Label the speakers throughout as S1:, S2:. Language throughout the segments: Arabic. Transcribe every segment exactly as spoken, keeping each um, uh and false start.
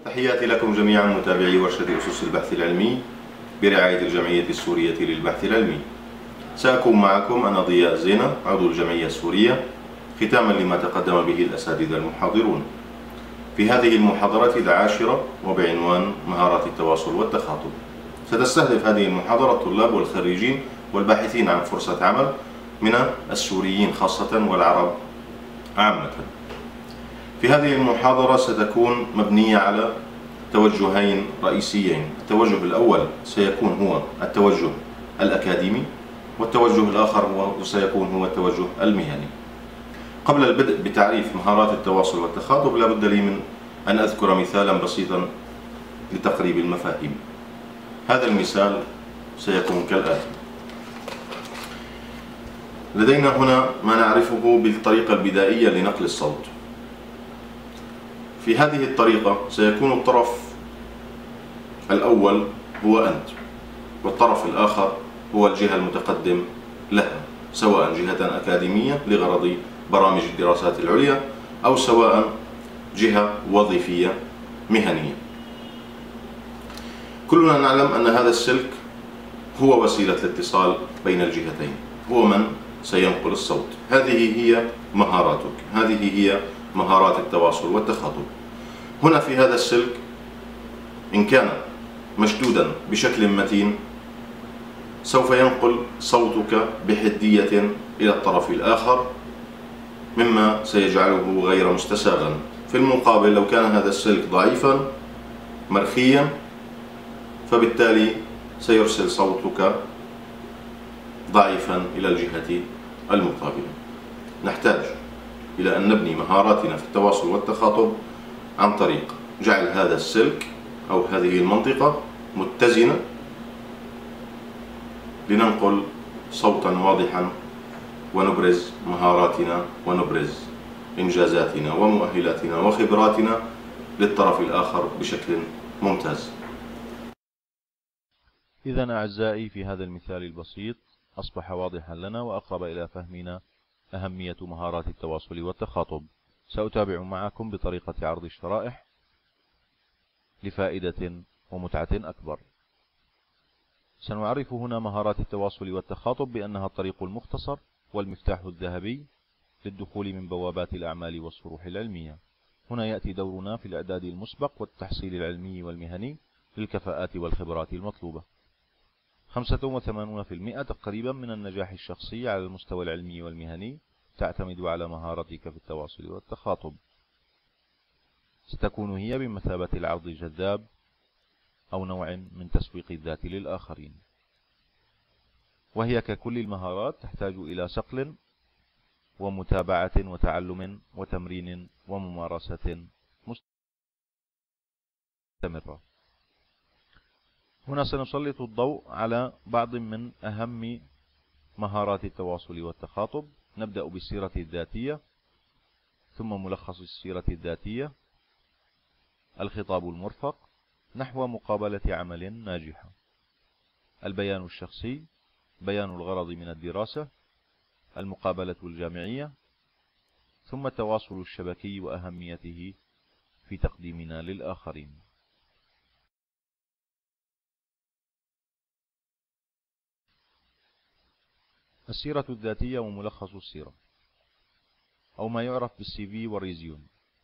S1: تحياتي لكم جميعا متابعي ورشة أسس البحث العلمي برعاية الجمعية السورية للبحث العلمي. سأكون معكم أنا ضياء زينة عضو الجمعية السورية، ختاما لما تقدم به الأساتذة المحاضرون. في هذه المحاضرة العاشرة وبعنوان مهارات التواصل والتخاطب، ستستهدف هذه المحاضرة الطلاب والخريجين والباحثين عن فرصة عمل من السوريين خاصة والعرب عامة. في هذه المحاضرة ستكون مبنية على توجهين رئيسيين. التوجه الأول سيكون هو التوجه الأكاديمي، والتوجه الآخر هو سيكون هو التوجه المهني. قبل البدء بتعريف مهارات التواصل والتخاطب لا بد لي من أن أذكر مثالا بسيطا لتقريب المفاهيم. هذا المثال سيكون كالآتي: لدينا هنا ما نعرفه بالطريقة البدائية لنقل الصوت. في هذه الطريقة سيكون الطرف الأول هو أنت، والطرف الآخر هو الجهة المتقدم لها، سواء جهة أكاديمية لغرض برامج الدراسات العليا أو سواء جهة وظيفية مهنية. كلنا نعلم أن هذا السلك هو وسيلة الاتصال بين الجهتين، هو من سينقل الصوت. هذه هي مهاراتك، هذه هي مهارات التواصل والتخاطب. هنا في هذا السلك إن كان مشدودا بشكل متين سوف ينقل صوتك بحدية إلى الطرف الآخر، مما سيجعله غير مستساغا. في المقابل لو كان هذا السلك ضعيفا مرخيا فبالتالي سيرسل صوتك ضعيفا إلى الجهة المقابلة. نحتاج إلى أن نبني مهاراتنا في التواصل والتخاطب عن طريق جعل هذا السلك أو هذه المنطقة متزنة لننقل صوتا واضحا ونبرز مهاراتنا ونبرز إنجازاتنا ومؤهلاتنا وخبراتنا للطرف الآخر بشكل ممتاز.
S2: إذن أعزائي، في هذا المثال البسيط أصبح واضحا لنا وأقرب إلى فهمنا أهمية مهارات التواصل والتخاطب. سأتابع معكم بطريقة عرض الشرائح لفائدة ومتعة أكبر. سنعرف هنا مهارات التواصل والتخاطب بأنها الطريق المختصر والمفتاح الذهبي للدخول من بوابات الأعمال والصروح العلمية. هنا يأتي دورنا في الإعداد المسبق والتحصيل العلمي والمهني للكفاءات والخبرات المطلوبة. خمسة وثمانين بالمئة تقريبا من النجاح الشخصي على المستوى العلمي والمهني تعتمد على مهارتك في التواصل والتخاطب. ستكون هي بمثابة العرض الجذاب أو نوع من تسويق الذات للآخرين، وهي ككل المهارات تحتاج إلى صقل ومتابعة وتعلم وتمرين وممارسة مستمرة. هنا سنسلط الضوء على بعض من أهم مهارات التواصل والتخاطب. نبدأ بالسيرة الذاتية، ثم ملخص السيرة الذاتية، الخطاب المرفق نحو مقابلة عمل ناجحة، البيان الشخصي، بيان الغرض من الدراسة، المقابلة الجامعية، ثم التواصل الشبكي وأهميته في تقديمنا للآخرين. السيرة الذاتية وملخص السيرة، أو ما يعرف بالسي في والريزيوم.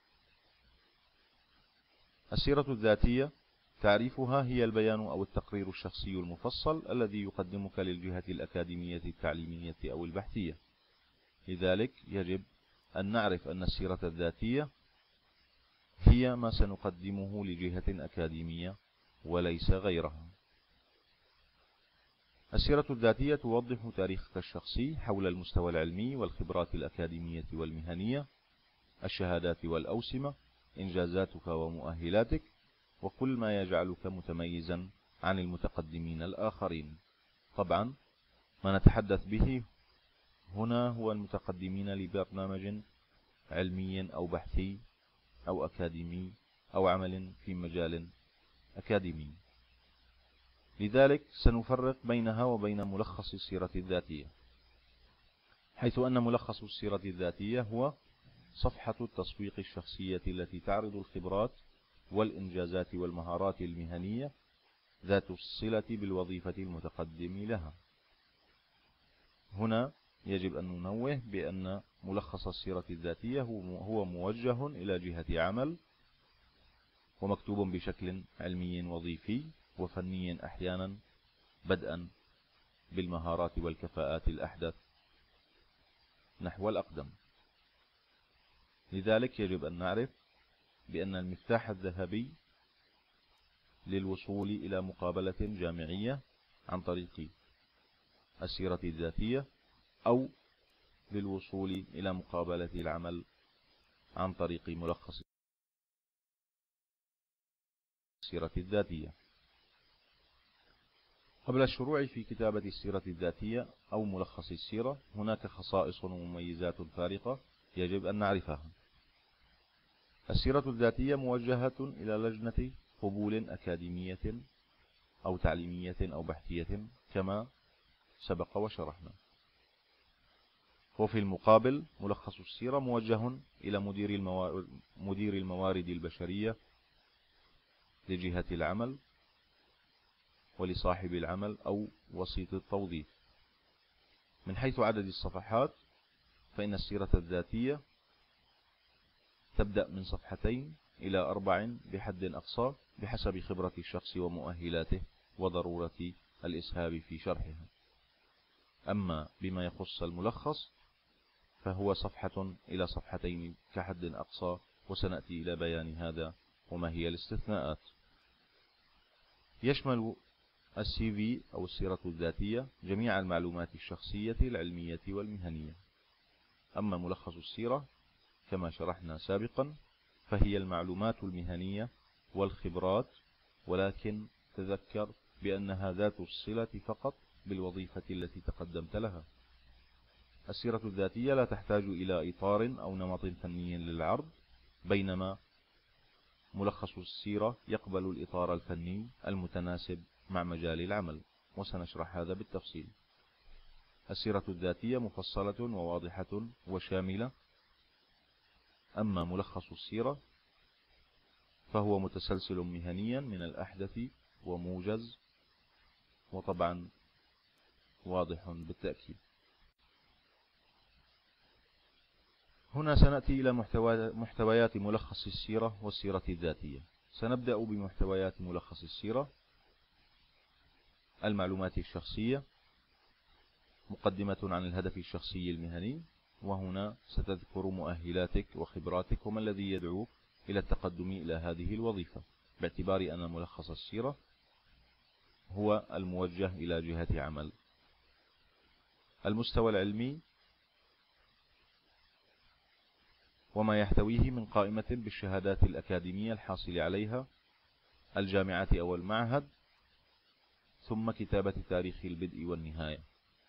S2: السيرة الذاتية تعريفها هي البيان أو التقرير الشخصي المفصل الذي يقدمك للجهة الأكاديمية التعليمية أو البحثية. لذلك يجب أن نعرف أن السيرة الذاتية هي ما سنقدمه لجهة أكاديمية وليس غيرها. السيرة الذاتية توضح تاريخك الشخصي حول المستوى العلمي والخبرات الأكاديمية والمهنية، الشهادات والأوسمة، إنجازاتك ومؤهلاتك، وكل ما يجعلك متميزا عن المتقدمين الآخرين. طبعا ما نتحدث به هنا هو المتقدمين لبرنامج علمي أو بحثي أو أكاديمي أو عمل في مجال أكاديمي. لذلك سنفرق بينها وبين ملخص السيرة الذاتية، حيث أن ملخص السيرة الذاتية هو صفحة التسويق الشخصية التي تعرض الخبرات والإنجازات والمهارات المهنية ذات الصلة بالوظيفة المتقدم لها. هنا يجب أن ننوه بأن ملخص السيرة الذاتية هو موجه إلى جهة عمل، ومكتوب بشكل علمي وظيفي وفني أحيانا، بدءا بالمهارات والكفاءات الأحدث نحو الأقدم. لذلك يجب أن نعرف بأن المفتاح الذهبي للوصول إلى مقابلة جامعية عن طريق السيرة الذاتية، أو للوصول إلى مقابلة العمل عن طريق ملخص السيرة الذاتية. قبل الشروع في كتابة السيرة الذاتية أو ملخص السيرة، هناك خصائص ومميزات فارقة يجب أن نعرفها. السيرة الذاتية موجهة إلى لجنة قبول أكاديمية أو تعليمية أو بحثية كما سبق وشرحنا. وفي المقابل ملخص السيرة موجه إلى مدير الموارد, مدير الموارد البشرية لجهة العمل ولصاحب العمل أو وسيط التوظيف. من حيث عدد الصفحات، فإن السيرة الذاتية تبدأ من صفحتين إلى أربع بحد أقصى بحسب خبرة الشخص ومؤهلاته وضرورة الإسهاب في شرحها. أما بما يخص الملخص فهو صفحة إلى صفحتين كحد أقصى، وسنأتي إلى بيان هذا وما هي الاستثناءات. يشمل السي في أو السيرة الذاتية جميع المعلومات الشخصية العلمية والمهنية. أما ملخص السيرة كما شرحنا سابقا فهي المعلومات المهنية والخبرات، ولكن تذكر بأنها ذات الصلة فقط بالوظيفة التي تقدمت لها. السيرة الذاتية لا تحتاج إلى إطار أو نمط فني للعرض، بينما ملخص السيرة يقبل الإطار الفني المتناسب مع مجال العمل، وسنشرح هذا بالتفصيل. السيرة الذاتية مفصلة وواضحة وشاملة، أما ملخص السيرة فهو متسلسل مهنيا من الأحدث وموجز، وطبعا واضح بالتأكيد. هنا سنأتي إلى محتويات ملخص السيرة والسيرة الذاتية. سنبدأ بمحتويات ملخص السيرة. المعلومات الشخصية، مقدمة عن الهدف الشخصي المهني، وهنا ستذكر مؤهلاتك وخبراتك وما الذي يدعوك إلى التقدم إلى هذه الوظيفة، باعتبار أن ملخص السيرة هو الموجه إلى جهة عمل. المستوى العلمي وما يحتويه من قائمة بالشهادات الأكاديمية الحاصل عليها الجامعة أو المعهد، ثم كتابة تاريخ البدء والنهاية.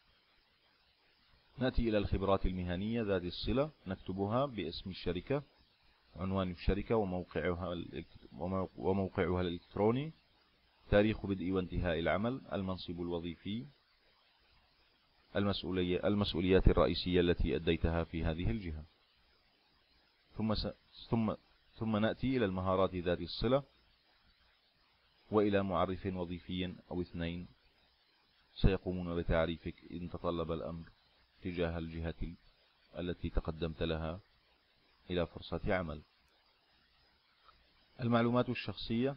S2: نأتي إلى الخبرات المهنية ذات الصلة، نكتبها باسم الشركة، عنوان الشركة وموقعها وموقعها الإلكتروني، تاريخ بدء وانتهاء العمل، المنصب الوظيفي، المسؤولية المسؤوليات الرئيسية التي أديتها في هذه الجهة. ثم س... ثم ثم نأتي إلى المهارات ذات الصلة، وإلى معرف وظيفي أو اثنين سيقومون بتعريفك إن تطلب الأمر تجاه الجهة التي تقدمت لها إلى فرصة عمل. المعلومات الشخصية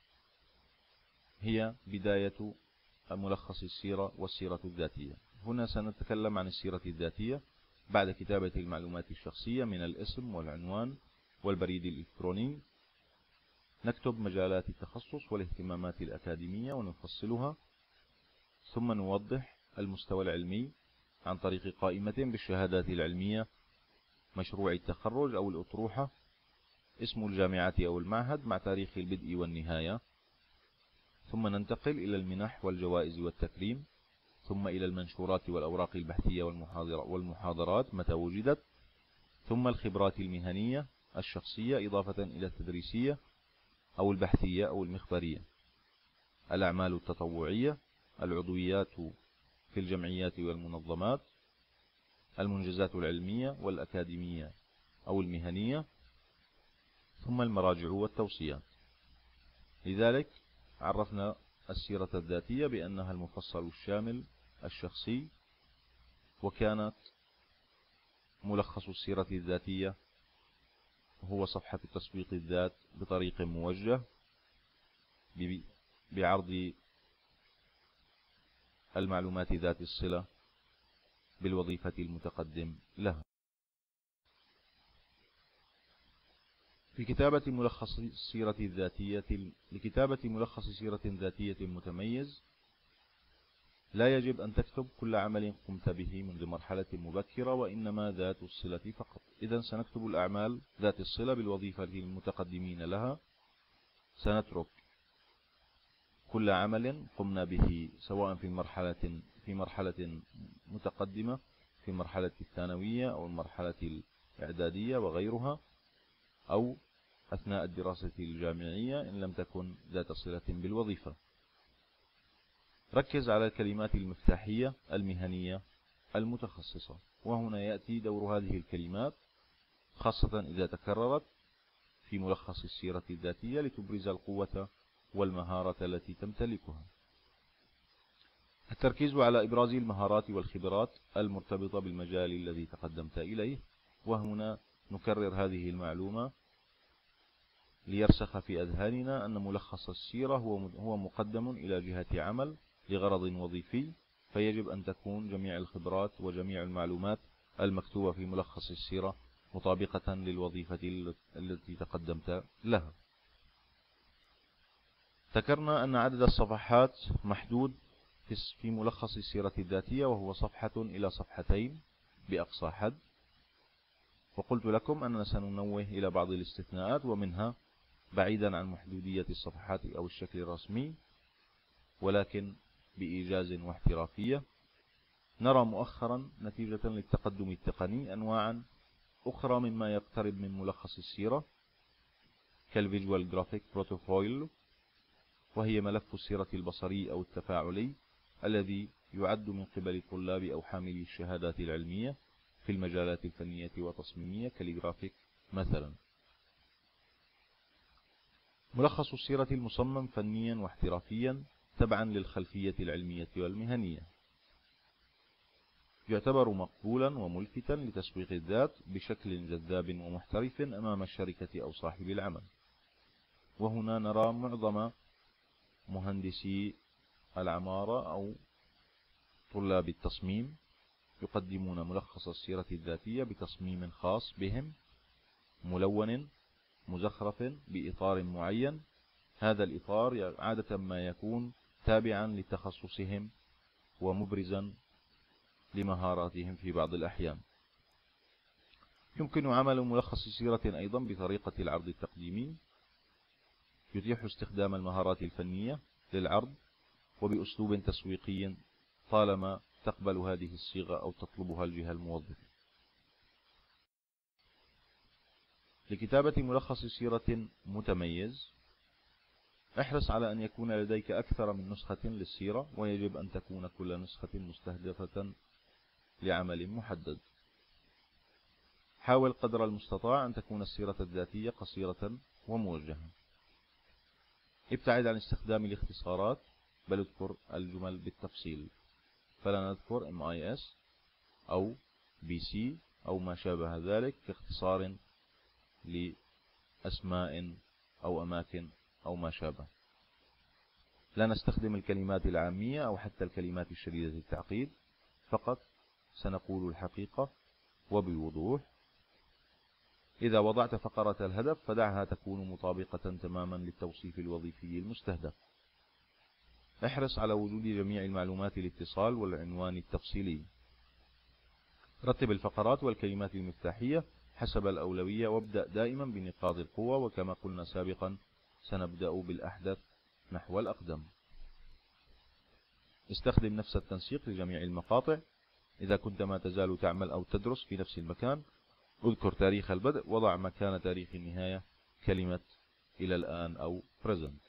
S2: هي بداية ملخص السيرة والسيرة الذاتية. هنا سنتكلم عن السيرة الذاتية بعد كتابة المعلومات الشخصية من الاسم والعنوان والبريد الإلكتروني. نكتب مجالات التخصص والاهتمامات الأكاديمية ونفصلها، ثم نوضح المستوى العلمي عن طريق قائمة بالشهادات العلمية، مشروع التخرج أو الأطروحة، اسم الجامعة أو المعهد مع تاريخ البدء والنهاية. ثم ننتقل إلى المنح والجوائز والتكريم، ثم إلى المنشورات والأوراق البحثية والمحاضرات متى وجدت، ثم الخبرات المهنية الشخصية إضافة إلى التدريسية أو البحثية أو المخبرية، الأعمال التطوعية، العضويات في الجمعيات والمنظمات، المنجزات العلمية والأكاديمية أو المهنية، ثم المراجع والتوصيات. لذلك عرفنا السيرة الذاتية بأنها المفصل الشامل الشخصي، وكانت ملخص السيرة الذاتية هو صفحة تسويق الذات بطريق موجه بعرض المعلومات ذات الصلة بالوظيفة المتقدم لها. في كتابة ملخص السيرة الذاتية لكتابة ملخص سيرة ذاتية متميز لا يجب أن تكتب كل عمل قمت به منذ مرحلة مبكرة وإنما ذات الصلة فقط. إذن سنكتب الأعمال ذات الصلة بالوظيفة المتقدمين لها. سنترك كل عمل قمنا به سواء في مرحلة في مرحلة متقدمة في مرحلة الثانوية أو المرحلة الإعدادية وغيرها، أو أثناء الدراسة الجامعية إن لم تكن ذات صلة بالوظيفة. ركز على الكلمات المفتاحية المهنية المتخصصة، وهنا يأتي دور هذه الكلمات خاصة إذا تكررت في ملخص السيرة الذاتية لتبرز القوة والمهارة التي تمتلكها. التركيز على إبراز المهارات والخبرات المرتبطة بالمجال الذي تقدمت إليه، وهنا نكرر هذه المعلومة ليرسخ في أذهاننا أن ملخص السيرة هو مقدم إلى جهة عمل لغرض وظيفي، فيجب أن تكون جميع الخبرات وجميع المعلومات المكتوبة في ملخص السيرة مطابقة للوظيفة التي تقدمت لها. ذكرنا أن عدد الصفحات محدود في ملخص السيرة الذاتية وهو صفحة إلى صفحتين بأقصى حد، وقلت لكم أننا سننوه إلى بعض الاستثناءات، ومنها بعيدا عن محدودية الصفحات أو الشكل الرسمي ولكن بإيجاز واحترافية. نرى مؤخرا نتيجة للتقدم التقني أنواعا أخرى مما يقترب من ملخص السيرة كالفيجوال جرافيك بروتوفويل، وهي ملف السيرة البصري أو التفاعلي الذي يعد من قبل طلاب أو حاملي الشهادات العلمية في المجالات الفنية والتصميمية كالجرافيك مثلا. ملخص السيرة المصمم فنيا واحترافيا تبعا للخلفية العلمية والمهنية، يعتبر مقبولا وملفتا لتسويق الذات بشكل جذاب ومحترف أمام الشركة أو صاحب العمل. وهنا نرى معظم مهندسي العمارة أو طلاب التصميم يقدمون ملخص السيرة الذاتية بتصميم خاص بهم ملون مزخرف بإطار معين. هذا الإطار عادة ما يكون تابعا لتخصصهم ومبرزا لمهاراتهم في بعض الأحيان. يمكن عمل ملخص سيرة أيضا بطريقة العرض التقديمي، يتيح استخدام المهارات الفنية للعرض وبأسلوب تسويقي طالما تقبل هذه الصيغة أو تطلبها الجهة الموظفة. لكتابة ملخص سيرة متميز احرص على أن يكون لديك أكثر من نسخة للسيرة، ويجب أن تكون كل نسخة مستهدفة لعمل محدد. حاول قدر المستطاع أن تكون السيرة الذاتية قصيرة وموجهة. ابتعد عن استخدام الاختصارات بل اذكر الجمل بالتفصيل، فلا نذكر إم آي إس أو بي سي أو ما شابه ذلك كاختصار لأسماء أو أماكن أو ما شابه. لا نستخدم الكلمات العامية أو حتى الكلمات الشديدة التعقيد، فقط سنقول الحقيقة وبوضوح. إذا وضعت فقرة الهدف فدعها تكون مطابقة تماما للتوصيف الوظيفي المستهدف. احرص على وجود جميع المعلومات الاتصال والعنوان التفصيلي. رتب الفقرات والكلمات المفتاحية حسب الأولوية، وابدأ دائما بنقاط القوة، وكما قلنا سابقا سنبدأ بالأحدث نحو الأقدم. استخدم نفس التنسيق لجميع المقاطع. إذا كنت ما تزال تعمل أو تدرس في نفس المكان اذكر تاريخ البدء، وضع مكان تاريخ النهاية كلمة إلى الآن أو present.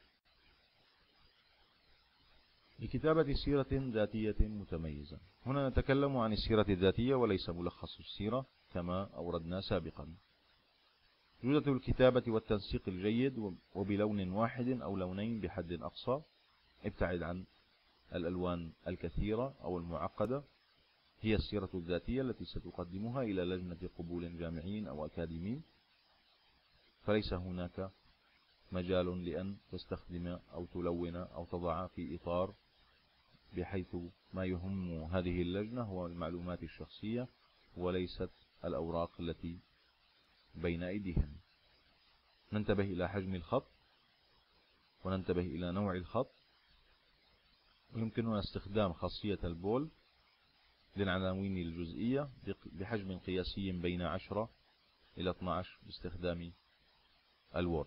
S2: لكتابة سيرة ذاتية متميزة، هنا نتكلم عن السيرة الذاتية وليس ملخص السيرة كما أوردنا سابقا. جودة الكتابة والتنسيق الجيد وبلون واحد أو لونين بحد أقصى. ابتعد عن الألوان الكثيرة أو المعقدة. هي السيرة الذاتية التي ستقدمها إلى لجنة قبول جامعي أو أكاديمي، فليس هناك مجال لأن تستخدم أو تلون أو تضع في إطار، بحيث ما يهم هذه اللجنة هو المعلومات الشخصية وليست الأوراق التي بين أيديهم. ننتبه إلى حجم الخط وننتبه إلى نوع الخط، ويمكننا استخدام خاصية البول للعناوين الجزئية بحجم قياسي بين عشرة إلى اثني عشر باستخدام الوورد.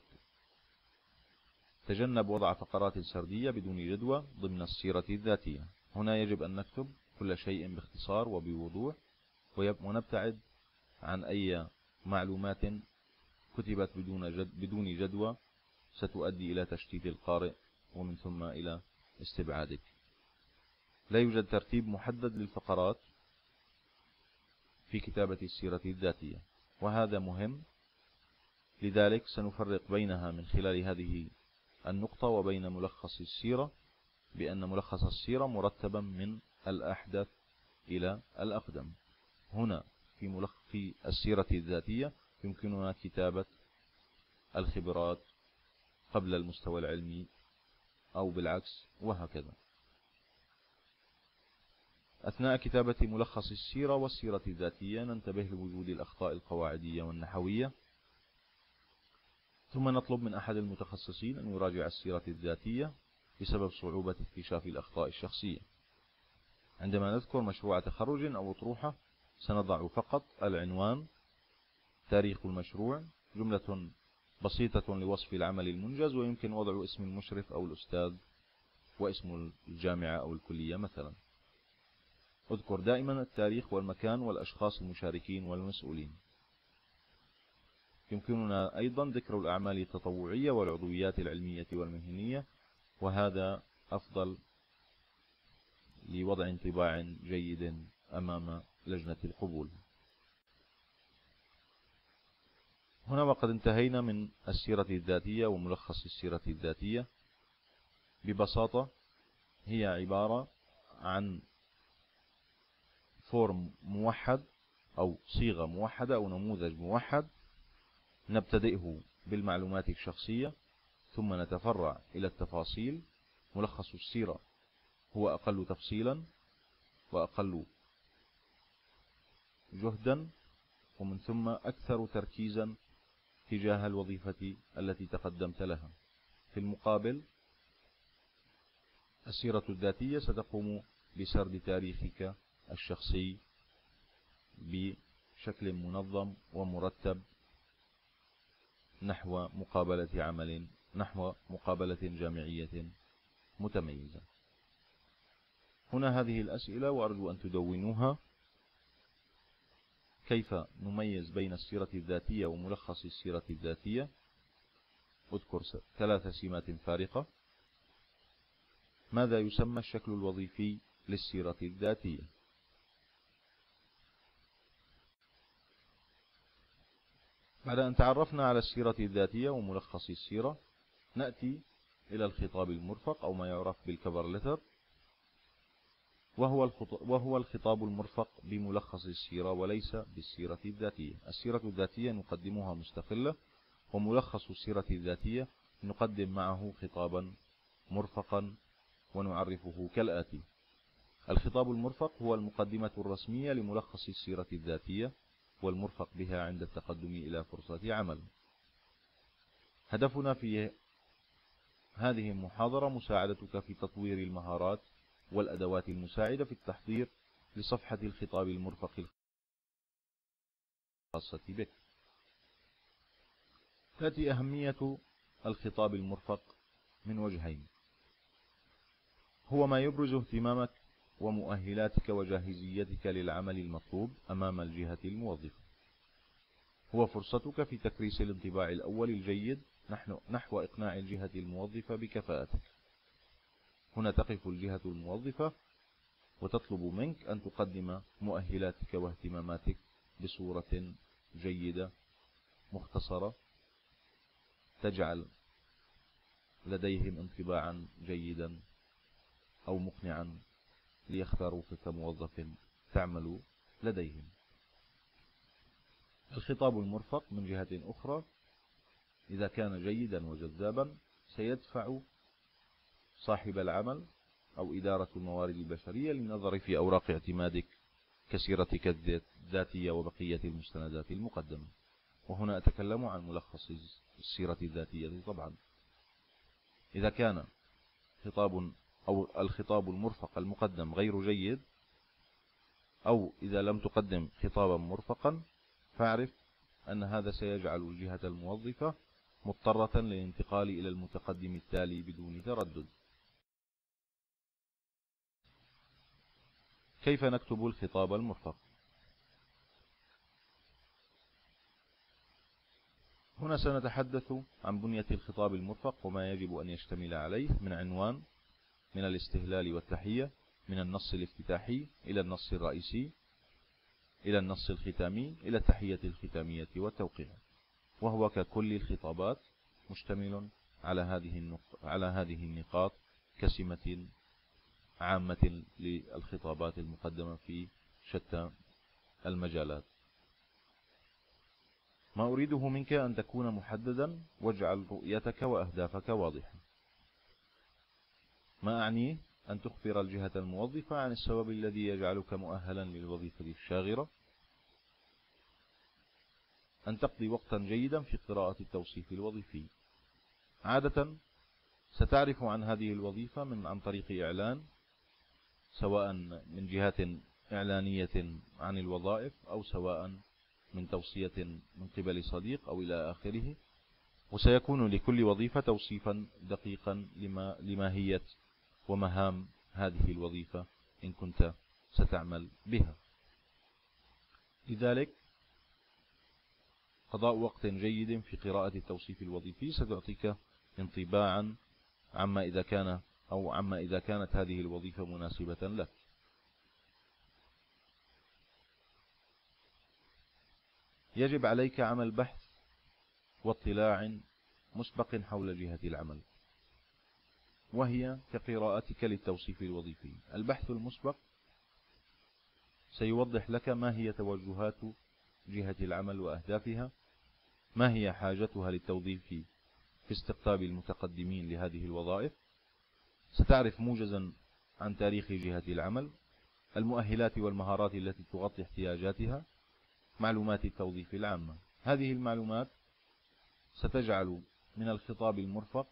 S2: تجنب وضع فقرات سردية بدون جدوى ضمن السيرة الذاتية. هنا يجب أن نكتب كل شيء باختصار وبوضوح، ونبتعد عن أي معلومات كتبت بدون جدوى ستؤدي إلى تشتيت القارئ ومن ثم إلى استبعادك. لا يوجد ترتيب محدد للفقرات في كتابة السيرة الذاتية، وهذا مهم، لذلك سنفرق بينها من خلال هذه النقطة وبين ملخص السيرة، بأن ملخص السيرة مرتبا من الأحدث إلى الأقدم. هنا في ملخص في السيرة الذاتية يمكننا كتابة الخبرات قبل المستوى العلمي أو بالعكس وهكذا. أثناء كتابة ملخص السيرة والسيرة الذاتية ننتبه لوجود الأخطاء القواعدية والنحوية، ثم نطلب من أحد المتخصصين أن يراجع السيرة الذاتية بسبب صعوبة اكتشاف الأخطاء الشخصية. عندما نذكر مشروع تخرج أو أطروحة سنضع فقط العنوان، تاريخ المشروع، جملة بسيطة لوصف العمل المنجز، ويمكن وضع اسم المشرف أو الأستاذ واسم الجامعة أو الكلية مثلا. اذكر دائما التاريخ والمكان والأشخاص المشاركين والمسؤولين. يمكننا أيضا ذكر الأعمال التطوعية والعضويات العلمية والمهنية، وهذا أفضل لوضع انطباع جيد أمام لجنة القبول. هنا وقد انتهينا من السيرة الذاتية وملخص السيرة الذاتية. ببساطة هي عبارة عن فورم موحد أو صيغة موحدة أو نموذج موحد، نبتدئه بالمعلومات الشخصية ثم نتفرع إلى التفاصيل. ملخص السيرة هو أقل تفصيلا وأقل جهدا، ومن ثم أكثر تركيزا تجاه الوظيفة التي تقدمت لها. في المقابل السيرة الذاتية ستقوم بسرد تاريخك الشخصي بشكل منظم ومرتب نحو مقابلة عمل نحو مقابلة جامعية متميزة. هنا هذه الأسئلة وأرجو أن تدونوها. كيف نميز بين السيرة الذاتية وملخص السيرة الذاتية؟ اذكر ثلاث سمات فارقة. ماذا يسمى الشكل الوظيفي للسيرة الذاتية؟ بعد أن تعرفنا على السيرة الذاتية وملخص السيرة، نأتي إلى الخطاب المرفق أو ما يعرف بالكفر لتر، وهو وهو الخطاب المرفق بملخص السيرة وليس بالسيرة الذاتية. السيرة الذاتية نقدمها مستقلة، وملخص السيرة الذاتية نقدم معه خطابا مرفقا ونعرفه كالآتي. الخطاب المرفق هو المقدمة الرسمية لملخص السيرة الذاتية والمرفق بها عند التقدم إلى فرصة عمل. هدفنا في هذه المحاضرة مساعدتك في تطوير المهارات والأدوات المساعدة في التحضير لصفحة الخطاب المرفق الخاصة بك. تأتي أهمية الخطاب المرفق من وجهين: هو ما يبرز اهتمامك ومؤهلاتك وجاهزيتك للعمل المطلوب أمام الجهة الموظفة. هو فرصتك في تكريس الانطباع الأول الجيد نحو إقناع الجهة الموظفة بكفاءتك. هنا تقف الجهة الموظفة وتطلب منك أن تقدم مؤهلاتك واهتماماتك بصورة جيدة مختصرة تجعل لديهم انطباعا جيدا أو مقنعا ليختاروك كموظف تعمل لديهم. الخطاب المرفق من جهة أخرى إذا كان جيدا وجذابا سيدفع صاحب العمل أو إدارة الموارد البشرية للنظر في أوراق اعتمادك كسيرتك الذاتية وبقية المستندات المقدمة. وهنا أتكلم عن ملخص السيرة الذاتية طبعا. إذا كان خطاب أو الخطاب المرفق المقدم غير جيد، أو إذا لم تقدم خطابا مرفقا، فاعرف أن هذا سيجعل الجهة الموظفة مضطرة للانتقال إلى المتقدم التالي بدون تردد. كيف نكتب الخطاب المرفق؟ هنا سنتحدث عن بنية الخطاب المرفق وما يجب أن يشتمل عليه من عنوان، من الاستهلال والتحية، من النص الافتتاحي إلى النص الرئيسي إلى النص الختامي إلى التحية الختامية والتوقيع. وهو ككل الخطابات مشتمل على هذه على هذه النقاط كسمة عامة للخطابات المقدمة في شتى المجالات. ما أريده منك أن تكون محددا، واجعل رؤيتك وأهدافك واضحة. ما أعنيه أن تخبر الجهة الموظفة عن السبب الذي يجعلك مؤهلا للوظيفة الشاغرة، أن تقضي وقتا جيدا في قراءة التوصيف الوظيفي. عادة ستعرف عن هذه الوظيفة من عن طريق إعلان، سواء من جهات إعلانية عن الوظائف أو سواء من توصية من قبل صديق أو إلى آخره. وسيكون لكل وظيفة توصيفا دقيقا لما لماهية ومهام هذه الوظيفة إن كنت ستعمل بها. لذلك قضاء وقت جيد في قراءة التوصيف الوظيفي ستعطيك انطباعا عما إذا كان أو عما إذا كانت هذه الوظيفة مناسبة لك. يجب عليك عمل بحث واطلاع مسبق حول جهة العمل، وهي كقراءتك للتوصيف الوظيفي. البحث المسبق سيوضح لك ما هي توجهات جهة العمل وأهدافها، ما هي حاجتها للتوظيف في استقطاب المتقدمين لهذه الوظائف. ستعرف موجزا عن تاريخ جهة العمل، المؤهلات والمهارات التي تغطي احتياجاتها، معلومات التوظيف العامة. هذه المعلومات ستجعل من الخطاب المرفق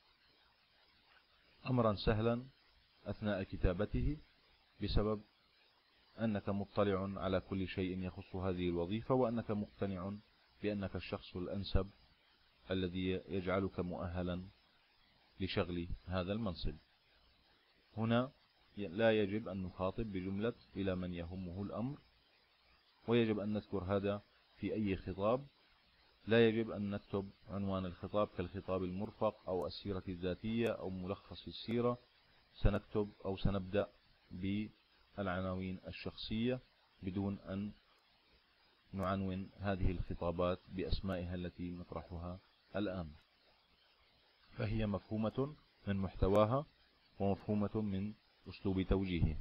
S2: أمرا سهلا أثناء كتابته، بسبب أنك مطلع على كل شيء يخص هذه الوظيفة، وأنك مقتنع بأنك الشخص الأنسب الذي يجعلك مؤهلا لشغل هذا المنصب. هنا لا يجب أن نخاطب بجملة إلى من يهمه الأمر، ويجب أن نذكر هذا في أي خطاب. لا يجب أن نكتب عنوان الخطاب كالخطاب المرفق أو السيرة الذاتية أو ملخص السيرة. سنكتب أو سنبدأ بالعناوين الشخصية بدون أن نعنون هذه الخطابات بأسمائها التي نطرحها الآن، فهي مفهومة من محتواها ومفهومة من أسلوب توجيهها.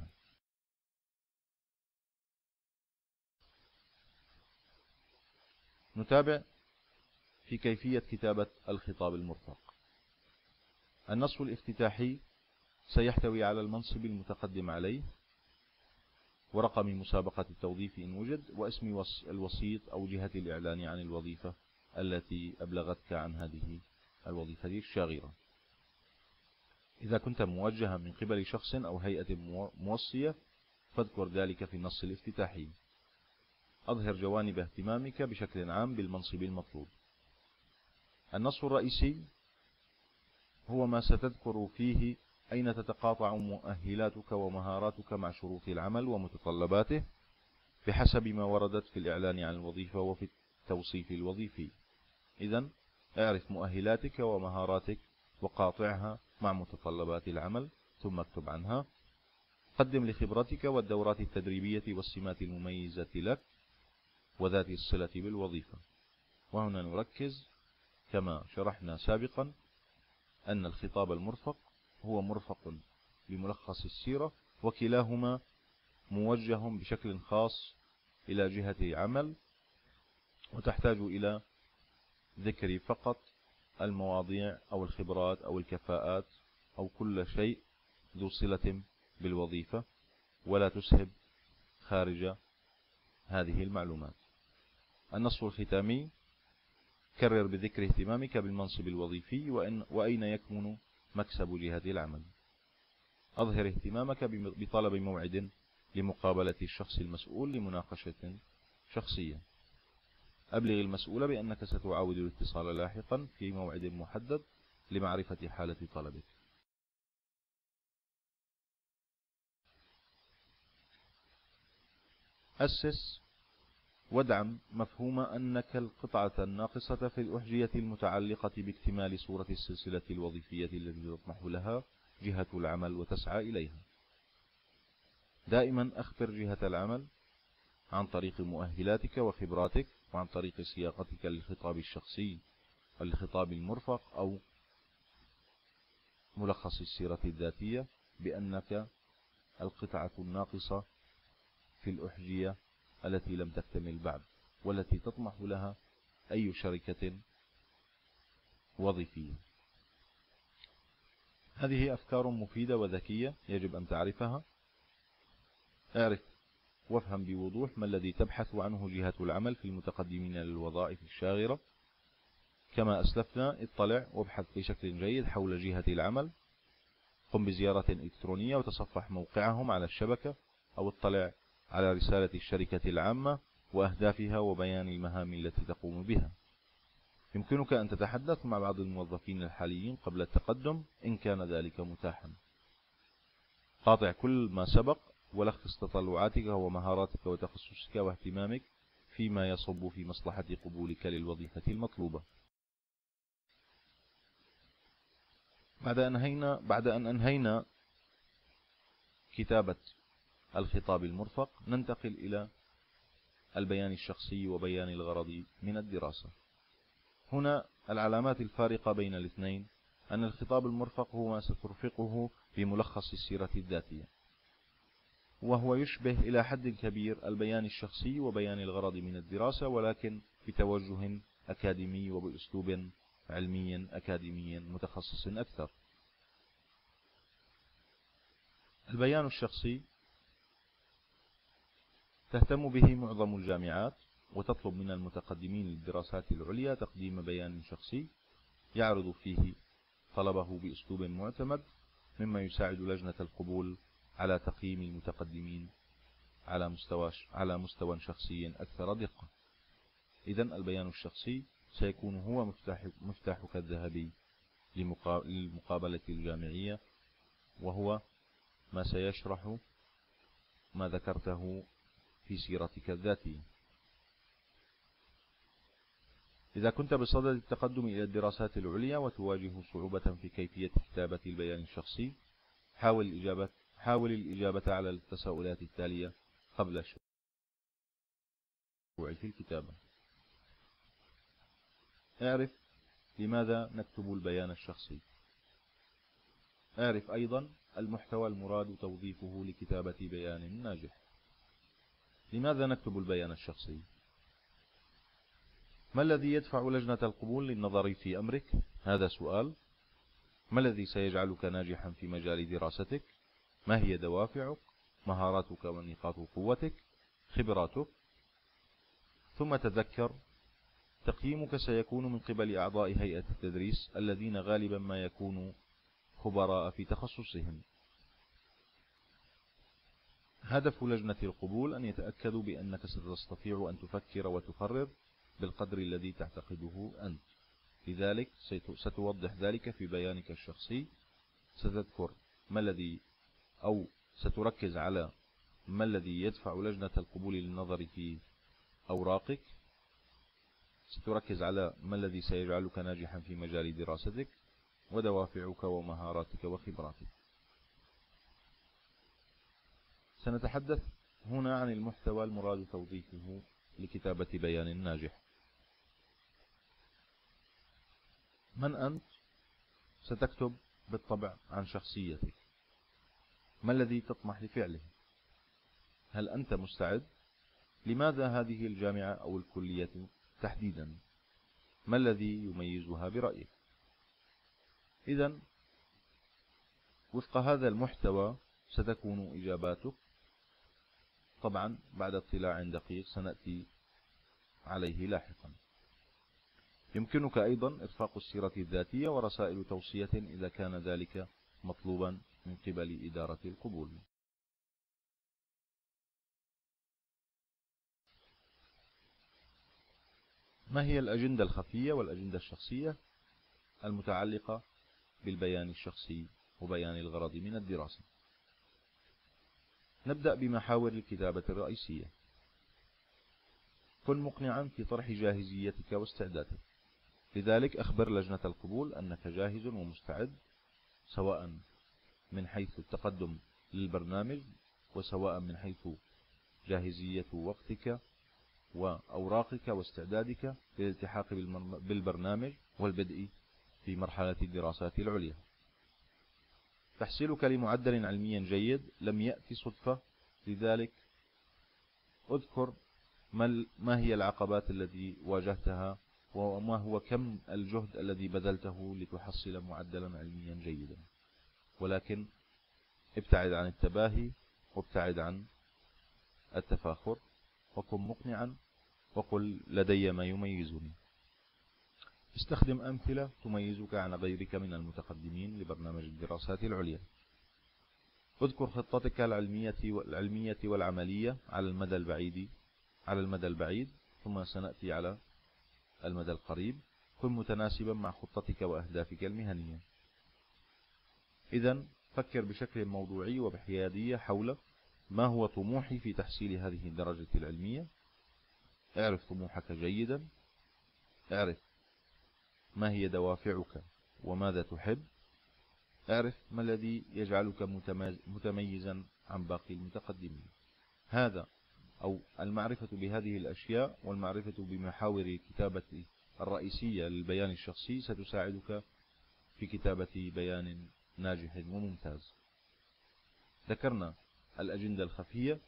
S2: نتابع في كيفية كتابة الخطاب المرفق. النص الافتتاحي سيحتوي على المنصب المتقدم عليه، ورقم مسابقة التوظيف إن وجد، واسم الوسيط أو جهة الإعلان عن الوظيفة التي أبلغتك عن هذه الوظيفة الشاغرة. إذا كنت موجها من قبل شخص أو هيئة موصية فاذكر ذلك في النص الافتتاحي. أظهر جوانب اهتمامك بشكل عام بالمنصب المطلوب. النص الرئيسي هو ما ستذكر فيه أين تتقاطع مؤهلاتك ومهاراتك مع شروط العمل ومتطلباته بحسب ما وردت في الإعلان عن الوظيفة وفي التوصيف الوظيفي. إذن اعرف مؤهلاتك ومهاراتك وقاطعها مع متطلبات العمل، ثم اكتب عنها. قدم لخبرتك والدورات التدريبية والسمات المميزة لك وذات الصلة بالوظيفة. وهنا نركز كما شرحنا سابقا أن الخطاب المرفق هو مرفق بملخص السيرة، وكلاهما موجه بشكل خاص إلى جهة عمل، وتحتاج إلى ذكر فقط المواضيع أو الخبرات أو الكفاءات أو كل شيء ذو صلة بالوظيفة، ولا تسهب خارج هذه المعلومات. النص الختامي: كرر بذكر اهتمامك بالمنصب الوظيفي وإن وأين يكمن مكسب جهة العمل. أظهر اهتمامك بطلب موعد لمقابلة الشخص المسؤول لمناقشة شخصية. أبلغ المسؤول بأنك ستعاود الاتصال لاحقا في موعد محدد لمعرفة حالة طلبك. أسس وادعم مفهوم أنك القطعة الناقصة في الأحجية المتعلقة باكتمال صورة السلسلة الوظيفية التي تطمح لها جهة العمل وتسعى إليها. دائما أخبر جهة العمل عن طريق مؤهلاتك وخبراتك، وعن طريق صياغتك للخطاب الشخصي والخطاب المرفق أو ملخص السيرة الذاتية بأنك القطعة الناقصة في الأحجية التي لم تكتمل بعد، والتي تطمح لها أي شركة وظيفية. هذه أفكار مفيدة وذكية يجب أن تعرفها. اعرف وافهم بوضوح ما الذي تبحث عنه جهة العمل في المتقدمين للوظائف الشاغرة. كما أسلفنا، اطلع وابحث بشكل جيد حول جهة العمل، قم بزيارة إلكترونية وتصفح موقعهم على الشبكة، أو اطلع على رسالة الشركة العامة وأهدافها وبيان المهام التي تقوم بها. يمكنك أن تتحدث مع بعض الموظفين الحاليين قبل التقدم إن كان ذلك متاحا. قاطع كل ما سبق ولخص تطلعاتك ومهاراتك وتخصصك واهتمامك فيما يصب في مصلحة قبولك للوظيفة المطلوبة. بعد أن أنهينا بعد أن أنهينا كتابة الخطاب المرفق، ننتقل إلى البيان الشخصي وبيان الغرض من الدراسة. هنا العلامات الفارقة بين الاثنين أن الخطاب المرفق هو ما سترفقه بملخص السيرة الذاتية، وهو يشبه إلى حد كبير البيان الشخصي وبيان الغرض من الدراسة، ولكن بتوجه أكاديمي وبأسلوب علمي أكاديمي متخصص أكثر. البيان الشخصي تهتم به معظم الجامعات، وتطلب من المتقدمين للدراسات العليا تقديم بيان شخصي يعرض فيه طلبه بأسلوب معتمد، مما يساعد لجنة القبول على تقييم المتقدمين على مستوى على مستوى شخصي أكثر دقة. إذن البيان الشخصي سيكون هو مفتاح مفتاحك الذهبي للمقابلة الجامعية، وهو ما سيشرح ما ذكرته في سيرتك الذاتية. إذا كنت بصدد التقدم إلى الدراسات العليا وتواجه صعوبة في كيفية كتابة البيان الشخصي، حاول الإجابة حاول الإجابة على التساؤلات التالية قبل الشروع في الكتابة. اعرف لماذا نكتب البيان الشخصي. اعرف أيضا المحتوى المراد توظيفه لكتابة بيان ناجح. لماذا نكتب البيان الشخصي؟ ما الذي يدفع لجنة القبول للنظر في أمرك؟ هذا سؤال. ما الذي سيجعلك ناجحا في مجال دراستك؟ ما هي دوافعك؟ مهاراتك ونقاط قوتك؟ خبراتك؟ ثم تذكر، تقييمك سيكون من قبل أعضاء هيئة التدريس الذين غالبا ما يكونوا خبراء في تخصصهم. هدف لجنة القبول أن يتأكدوا بأنك ستستطيع أن تفكر وتقرر بالقدر الذي تعتقده أنت. لذلك ستوضح ذلك في بيانك الشخصي. ستذكر ما الذي أو ستركز على ما الذي يدفع لجنة القبول للنظر في أوراقك. ستركز على ما الذي سيجعلك ناجحا في مجال دراستك، ودوافعك ومهاراتك وخبراتك. سنتحدث هنا عن المحتوى المراد توظيفه لكتابة بيان ناجح. من أنت؟ ستكتب بالطبع عن شخصيتك. ما الذي تطمح لفعله؟ هل أنت مستعد؟ لماذا هذه الجامعة أو الكلية تحديدا؟ ما الذي يميزها برأيك؟ إذن وفق هذا المحتوى ستكون إجاباتك، طبعا بعد اطلاع دقيق سنأتي عليه لاحقا. يمكنك أيضا إرفاق السيرة الذاتية ورسائل توصية إذا كان ذلك مطلوبا من قبل إدارة القبول. ما هي الأجندة الخفية والأجندة الشخصية المتعلقة بالبيان الشخصي وبيان الغرض من الدراسة؟ نبدأ بمحاور الكتابة الرئيسية. كن مقنعا في طرح جاهزيتك واستعدادك، لذلك أخبر لجنة القبول أنك جاهز ومستعد، سواء من حيث التقدم للبرنامج وسواء من حيث جاهزية وقتك وأوراقك واستعدادك للالتحاق بالبرنامج والبدء في مرحلة الدراسات العليا. تحصيلك لمعدل علمي جيد لم يأتي صدفة، لذلك اذكر ما هي العقبات التي واجهتها وما هو كم الجهد الذي بذلته لتحصل معدلا علميا جيدا، ولكن ابتعد عن التباهي وابتعد عن التفاخر، وكن مقنعا وقل لدي ما يميزني. استخدم أمثلة تميزك عن غيرك من المتقدمين لبرنامج الدراسات العليا. اذكر خطتك العلمية والعلمية والعملية على المدى البعيد على المدى البعيد ثم سنأتي على المدى القريب. كن متناسبا مع خطتك وأهدافك المهنية. إذن فكر بشكل موضوعي وبحيادية حول ما هو طموحي في تحصيل هذه الدرجة العلمية. اعرف طموحك جيدا، اعرف ما هي دوافعك وماذا تحب، اعرف ما الذي يجعلك متميزا عن باقي المتقدمين. هذا أو المعرفة بهذه الأشياء والمعرفة بمحاور الكتابة الرئيسية للبيان الشخصي ستساعدك في كتابة بيان ناجح وممتاز. ذكرنا الأجندة الخفية،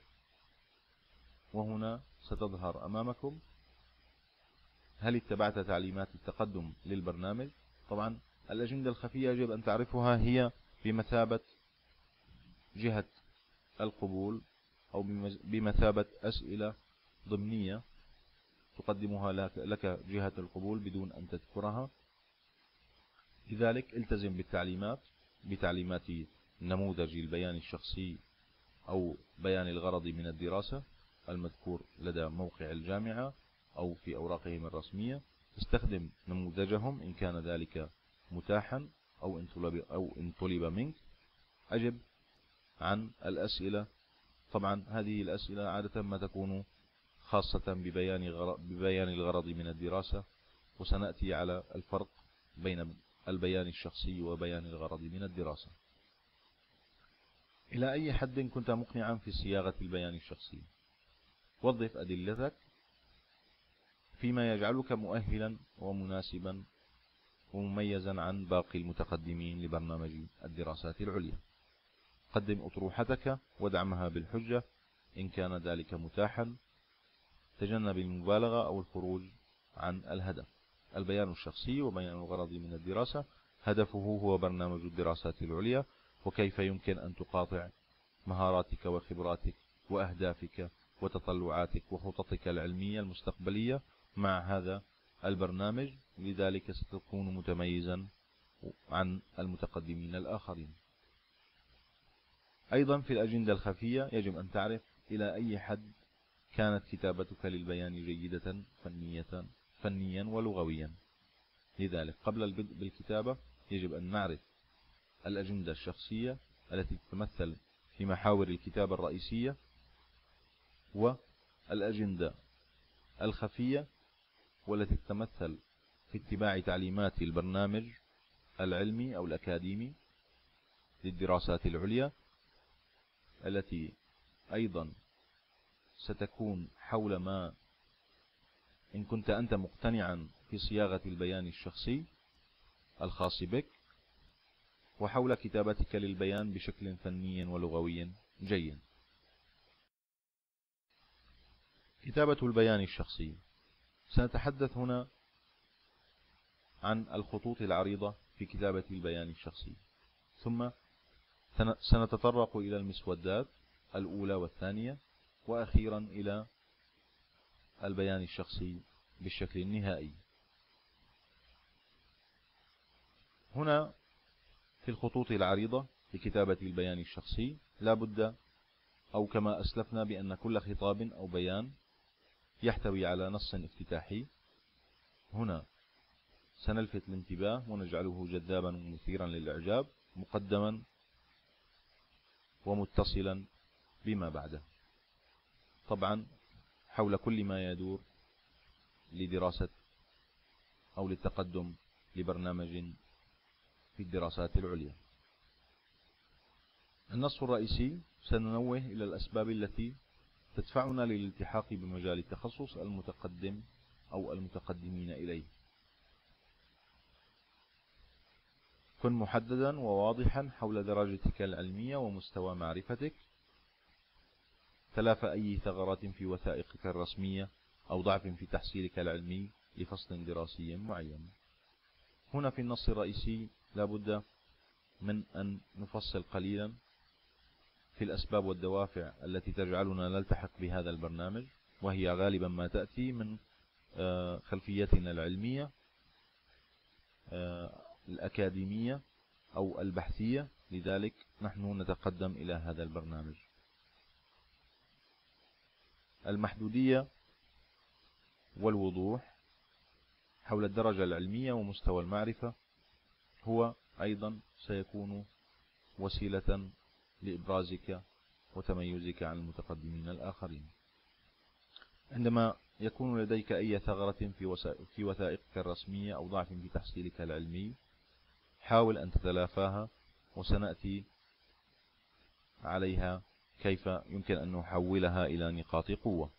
S2: وهنا ستظهر أمامكم. هل اتبعت تعليمات التقدم للبرنامج؟ طبعا الأجندة الخفية يجب أن تعرفها، هي بمثابة جهة القبول أو بمثابة أسئلة ضمنية تقدمها لك جهة القبول بدون أن تذكرها. لذلك التزم بالتعليمات بتعليمات نموذج البيان الشخصي أو بيان الغرض من الدراسة المذكور لدى موقع الجامعة أو في أوراقهم الرسمية. استخدم نموذجهم إن كان ذلك متاحا أو إن طلب, أو إن طلب منك. أجب عن الأسئلة. طبعا هذه الأسئلة عادة ما تكون خاصة ببيان, ببيان الغرض من الدراسة، وسنأتي على الفرق بين البيان الشخصي وبيان الغرض من الدراسة. إلى أي حد كنت مقنعا في صياغة البيان الشخصي؟ وظف أدلتك فيما يجعلك مؤهلا ومناسبا ومميزا عن باقي المتقدمين لبرنامج الدراسات العليا. قدم أطروحتك وادعمها بالحجة إن كان ذلك متاحا. تجنب المبالغة أو الخروج عن الهدف. البيان الشخصي وبيان الغرض من الدراسة هدفه هو برنامج الدراسات العليا، وكيف يمكن أن تقاطع مهاراتك وخبراتك وأهدافك وتطلعاتك وخططك العلمية المستقبلية مع هذا البرنامج، لذلك ستكون متميزا عن المتقدمين الآخرين. أيضا في الأجندة الخفية يجب أن تعرف إلى أي حد كانت كتابتك للبيان جيدة فنية فنيا ولغويا. لذلك قبل البدء بالكتابة يجب أن نعرف الأجندة الشخصية التي تتمثل في محاور الكتابة الرئيسية، والأجندة الخفية والتي تتمثل في اتباع تعليمات البرنامج العلمي أو الأكاديمي للدراسات العليا، التي أيضا ستكون حول ما إن كنت أنت مقتنعا في صياغة البيان الشخصي الخاص بك، وحول كتابتك للبيان بشكل فني ولغوي جيد. كتابة البيان الشخصي. سنتحدث هنا عن الخطوط العريضة في كتابة البيان الشخصي، ثم سنتطرق إلى المسودات الأولى والثانية، وأخيرا إلى البيان الشخصي بالشكل النهائي. هنا في الخطوط العريضة لكتابة البيان الشخصي لا بد، أو كما أسلفنا، بأن كل خطاب أو بيان يحتوي على نص افتتاحي. هنا سنلفت الانتباه ونجعله جذابا ومثيرا للإعجاب، مقدما ومتصلا بما بعده، طبعا حول كل ما يدور لدراسة أو للتقدم لبرنامج في الدراسات العليا. النص الرئيسي. سننوه إلى الأسباب التي تدفعنا للالتحاق بمجال التخصص المتقدم أو المتقدمين إليه. كن محددا وواضحا حول درجتك العلمية ومستوى معرفتك. تلافى أي ثغرات في وثائقك الرسمية أو ضعف في تحصيلك العلمي لفصل دراسي معين. هنا في النص الرئيسي لا بد من أن نفصل قليلا في الأسباب والدوافع التي تجعلنا نلتحق بهذا البرنامج، وهي غالبا ما تأتي من خلفيتنا العلمية الأكاديمية أو البحثية، لذلك نحن نتقدم إلى هذا البرنامج. المحدودية والوضوح حول الدرجة العلمية ومستوى المعرفة هو أيضا سيكون وسيلة لإبرازك وتميزك عن المتقدمين الآخرين. عندما يكون لديك أي ثغرة في وثائقك الرسمية أو ضعف في تحصيلك العلمي، حاول أن تتلافاها، وسنأتي عليها كيف يمكن أن نحولها إلى نقاط قوة.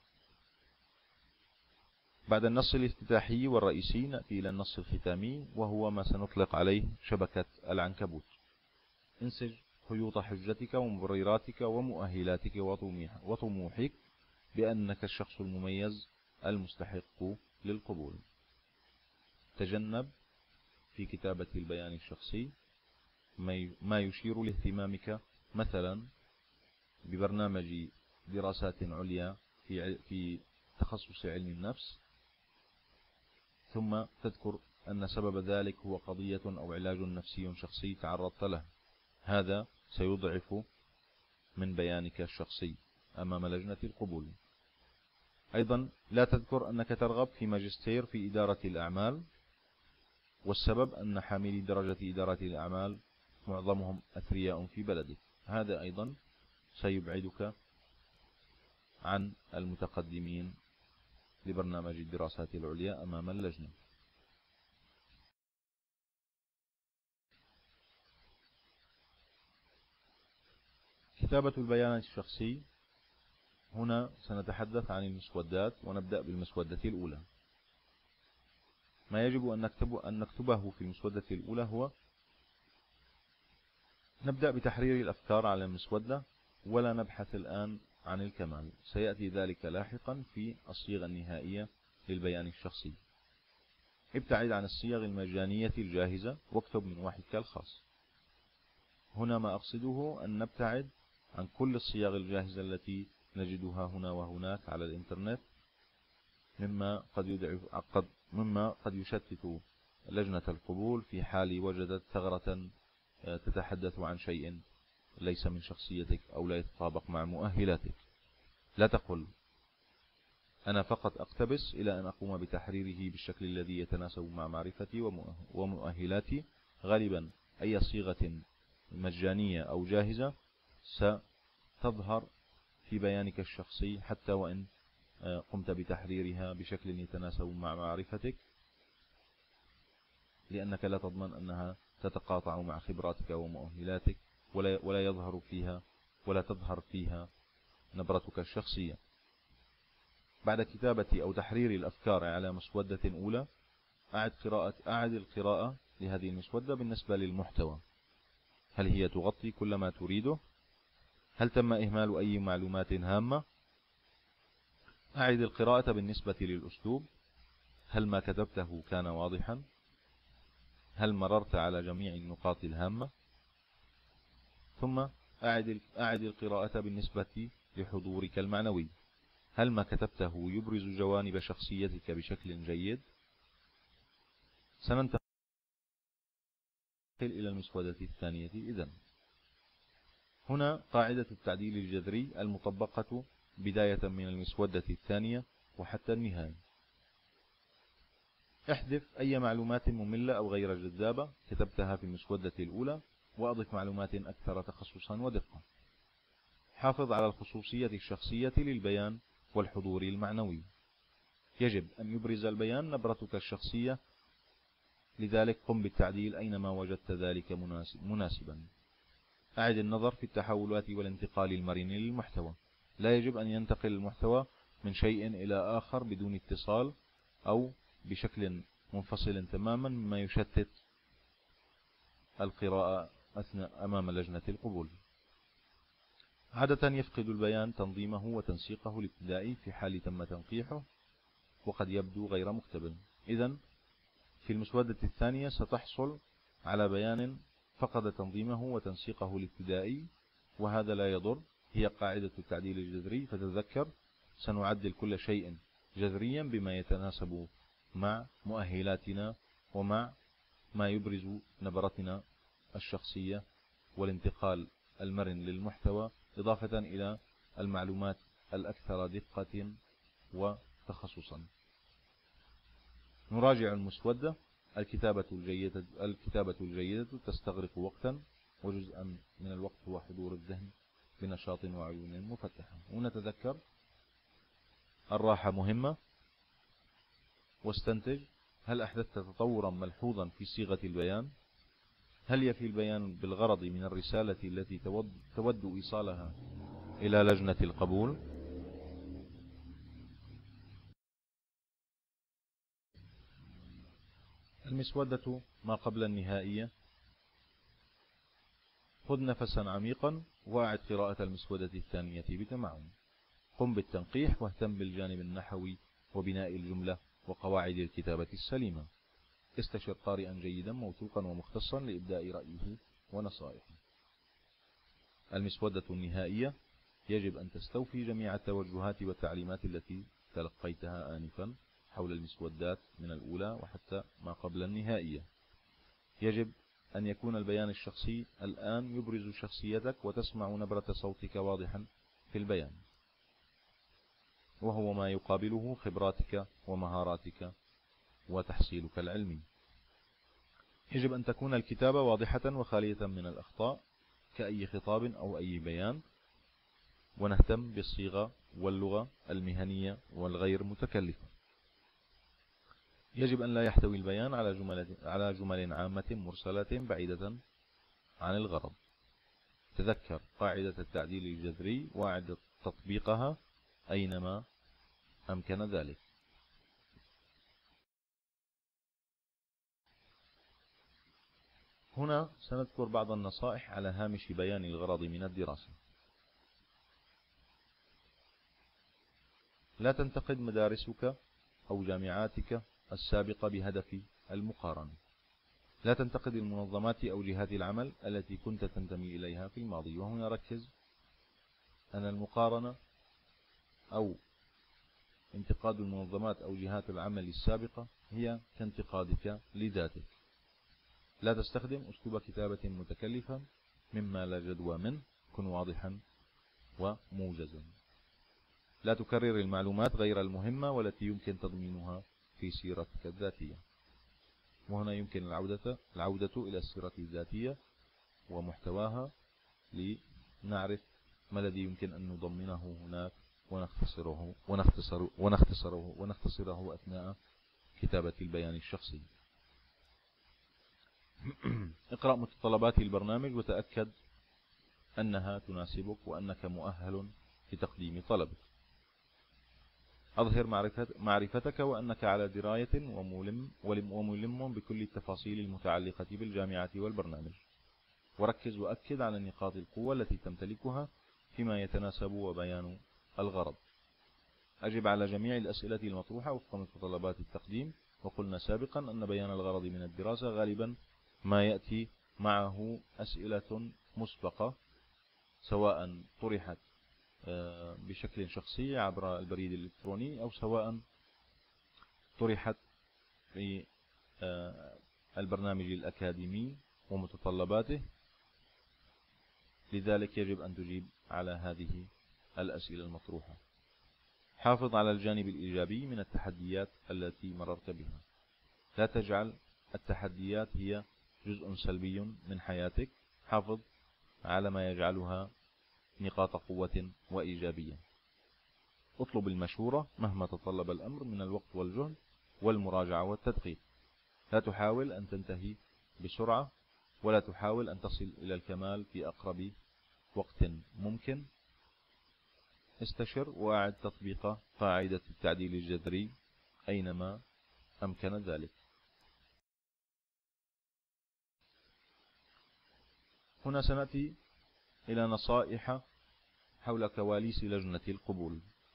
S2: بعد النص الافتتاحي والرئيسي نأتي إلى النص الختامي، وهو ما سنطلق عليه شبكة العنكبوت. انسج خيوط حجتك ومبرراتك ومؤهلاتك وطموحك بأنك الشخص المميز المستحق للقبول. تجنب في كتابة البيان الشخصي ما يشير لاهتمامك مثلا ببرنامج دراسات عليا في في تخصص علم النفس، ثم تذكر أن سبب ذلك هو قضية أو علاج نفسي شخصي تعرضت له. هذا سيضعف من بيانك الشخصي أمام لجنة القبول. أيضا لا تذكر أنك ترغب في ماجستير في إدارة الأعمال، والسبب أن حاملي درجة إدارة الأعمال معظمهم أثرياء في بلدك. هذا أيضا سيبعدك عن المتقدمين لبرنامج الدراسات العليا أمام اللجنة. كتابة البيان الشخصي. هنا سنتحدث عن المسودات، ونبدأ بالمسودة الأولى. ما يجب أن نكتبه, أن نكتبه في المسودة الأولى هو: نبدأ بتحرير الأفكار على المسودة، ولا نبحث الآن عن الكمال، سيأتي ذلك لاحقا في الصيغة النهائية للبيان الشخصي. ابتعد عن الصيغ المجانية الجاهزة واكتب من وحيك الخاص. هنا ما أقصده أن نبتعد عن كل الصيغ الجاهزة التي نجدها هنا وهناك على الإنترنت، مما قد يضعف قد مما قد يشتت لجنة القبول في حال وجدت ثغرة تتحدث عن شيء ليس من شخصيتك أو لا يتطابق مع مؤهلاتك. لا تقل أنا فقط أقتبس إلى أن أقوم بتحريره بالشكل الذي يتناسب مع معرفتي ومؤهلاتي. غالبا أي صيغة مجانية أو جاهزة ستظهر في بيانك الشخصي حتى وإن قمت بتحريرها بشكل يتناسب مع معرفتك، لأنك لا تضمن أنها تتقاطع مع خبراتك ومؤهلاتك، ولا ولا يظهر فيها ولا تظهر فيها نبرتك الشخصية. بعد كتابة أو تحرير الأفكار على مسودة أولى، أعد قراءة أعد القراءة لهذه المسودة بالنسبة للمحتوى؟ هل هي تغطي كل ما تريده؟ هل تم إهمال أي معلومات هامة؟ أعد القراءة بالنسبة للأسلوب. هل ما كتبته كان واضحا؟ هل مررت على جميع النقاط الهامة؟ ثم أعد أعد القراءة بالنسبة لحضورك المعنوي. هل ما كتبته يبرز جوانب شخصيتك بشكل جيد؟ سننتقل إلى المسودة الثانية إذن. هنا قاعدة التعديل الجذري المطبقة بداية من المسودة الثانية وحتى النهاية. احذف أي معلومات مملة أو غير جذابة كتبتها في المسودة الأولى وأضف معلومات أكثر تخصصا ودقة. حافظ على الخصوصية الشخصية للبيان والحضور المعنوي. يجب أن يبرز البيان نبرتك الشخصية، لذلك قم بالتعديل أينما وجدت ذلك مناسبا. أعد النظر في التحولات والانتقال المرن للمحتوى. لا يجب أن ينتقل المحتوى من شيء إلى آخر بدون اتصال أو بشكل منفصل تماما مما يشتت القراءة أثناء أمام لجنة القبول. عادة يفقد البيان تنظيمه وتنسيقه الابتدائي في حال تم تنقيحه وقد يبدو غير مكتمل. إذن في المسودة الثانية ستحصل على بيان فقد تنظيمه وتنسيقه الابتدائي، وهذا لا يضر. هي قاعدة التعديل الجذري، فتذكر سنعدل كل شيء جذريا بما يتناسب مع مؤهلاتنا ومع ما يبرز نبرتنا الشخصية والانتقال المرن للمحتوى، إضافة إلى المعلومات الأكثر دقة وتخصصا. نراجع المسودة. الكتابة الجيدة, الكتابة الجيدة تستغرق وقتا، وجزءا من الوقت هو حضور الذهن بنشاط وعيون مفتحة. ونتذكر الراحة مهمة. واستنتج: هل أحدثت تطورا ملحوظا في صيغة البيان؟ هل يفي البيان بالغرض من الرسالة التي تود, تود إيصالها إلى لجنة القبول؟ المسودة ما قبل النهائية. خذ نفسا عميقا وأعد قراءة المسودة الثانية بتمعن. قم بالتنقيح واهتم بالجانب النحوي وبناء الجملة وقواعد الكتابة السليمة. استشر قارئا جيدا موثوقا ومختصا لإبداء رأيه ونصائحه. المسودة النهائية يجب أن تستوفي جميع التوجهات والتعليمات التي تلقيتها آنفا حول المسودات من الأولى وحتى ما قبل النهائية. يجب أن يكون البيان الشخصي الآن يبرز شخصيتك وتسمع نبرة صوتك واضحا في البيان، وهو ما يقابله خبراتك ومهاراتك وتحصيلك العلمي. يجب أن تكون الكتابة واضحة وخالية من الأخطاء كأي خطاب أو أي بيان، ونهتم بالصيغة واللغة المهنية والغير متكلفة. يجب أن لا يحتوي البيان على جمل على جمل عامة مرسلة بعيدة عن الغرض. تذكر قاعدة التعديل الجذري وأعد تطبيقها أينما أمكن ذلك. هنا سنذكر بعض النصائح على هامش بيان الغرض من الدراسة. لا تنتقد مدارسك أو جامعاتك السابقة بهدف المقارنة. لا تنتقد المنظمات أو جهات العمل التي كنت تنتمي إليها في الماضي. وهنا ركز أن المقارنة أو انتقاد المنظمات أو جهات العمل السابقة هي كانتقادك لذاتك. لا تستخدم أسلوب كتابة متكلفا مما لا جدوى منه. كن واضحا وموجزا. لا تكرر المعلومات غير المهمة والتي يمكن تضمينها في سيرتك الذاتية. وهنا يمكن العودة, العودة إلى السيرة الذاتية ومحتواها لنعرف ما الذي يمكن أن نضمنه هناك ونختصره ونختصره ونختصره ونختصره أثناء كتابة البيان الشخصي. اقرأ متطلبات البرنامج وتأكد أنها تناسبك وأنك مؤهل لتقديم طلبك. أظهر معرفتك وأنك على دراية وملم, وملم بكل التفاصيل المتعلقة بالجامعة والبرنامج، وركز وأكد على نقاط القوة التي تمتلكها فيما يتناسب وبيان الغرض. أجب على جميع الأسئلة المطروحة وفق متطلبات التقديم. وقلنا سابقا أن بيان الغرض من الدراسة غالبا ما يأتي معه أسئلة مسبقة، سواء طرحت بشكل شخصي عبر البريد الإلكتروني أو سواء طرحت في البرنامج الأكاديمي ومتطلباته. لذلك يجب أن تجيب على هذه الأسئلة المطروحة. حافظ على الجانب الإيجابي من التحديات التي مررت بها. لا تجعل التحديات هي جزء سلبي من حياتك. حافظ على ما يجعلها نقاط قوة وإيجابية. اطلب المشورة مهما تطلب الأمر من الوقت والجهد والمراجعة والتدقيق. لا تحاول أن تنتهي بسرعة، ولا تحاول أن تصل إلى الكمال في أقرب وقت ممكن. استشر وأعد تطبيق قاعدة التعديل الجذري أينما أمكن ذلك. هنا سنأتي إلى نصائح حول كواليس لجنة القبول.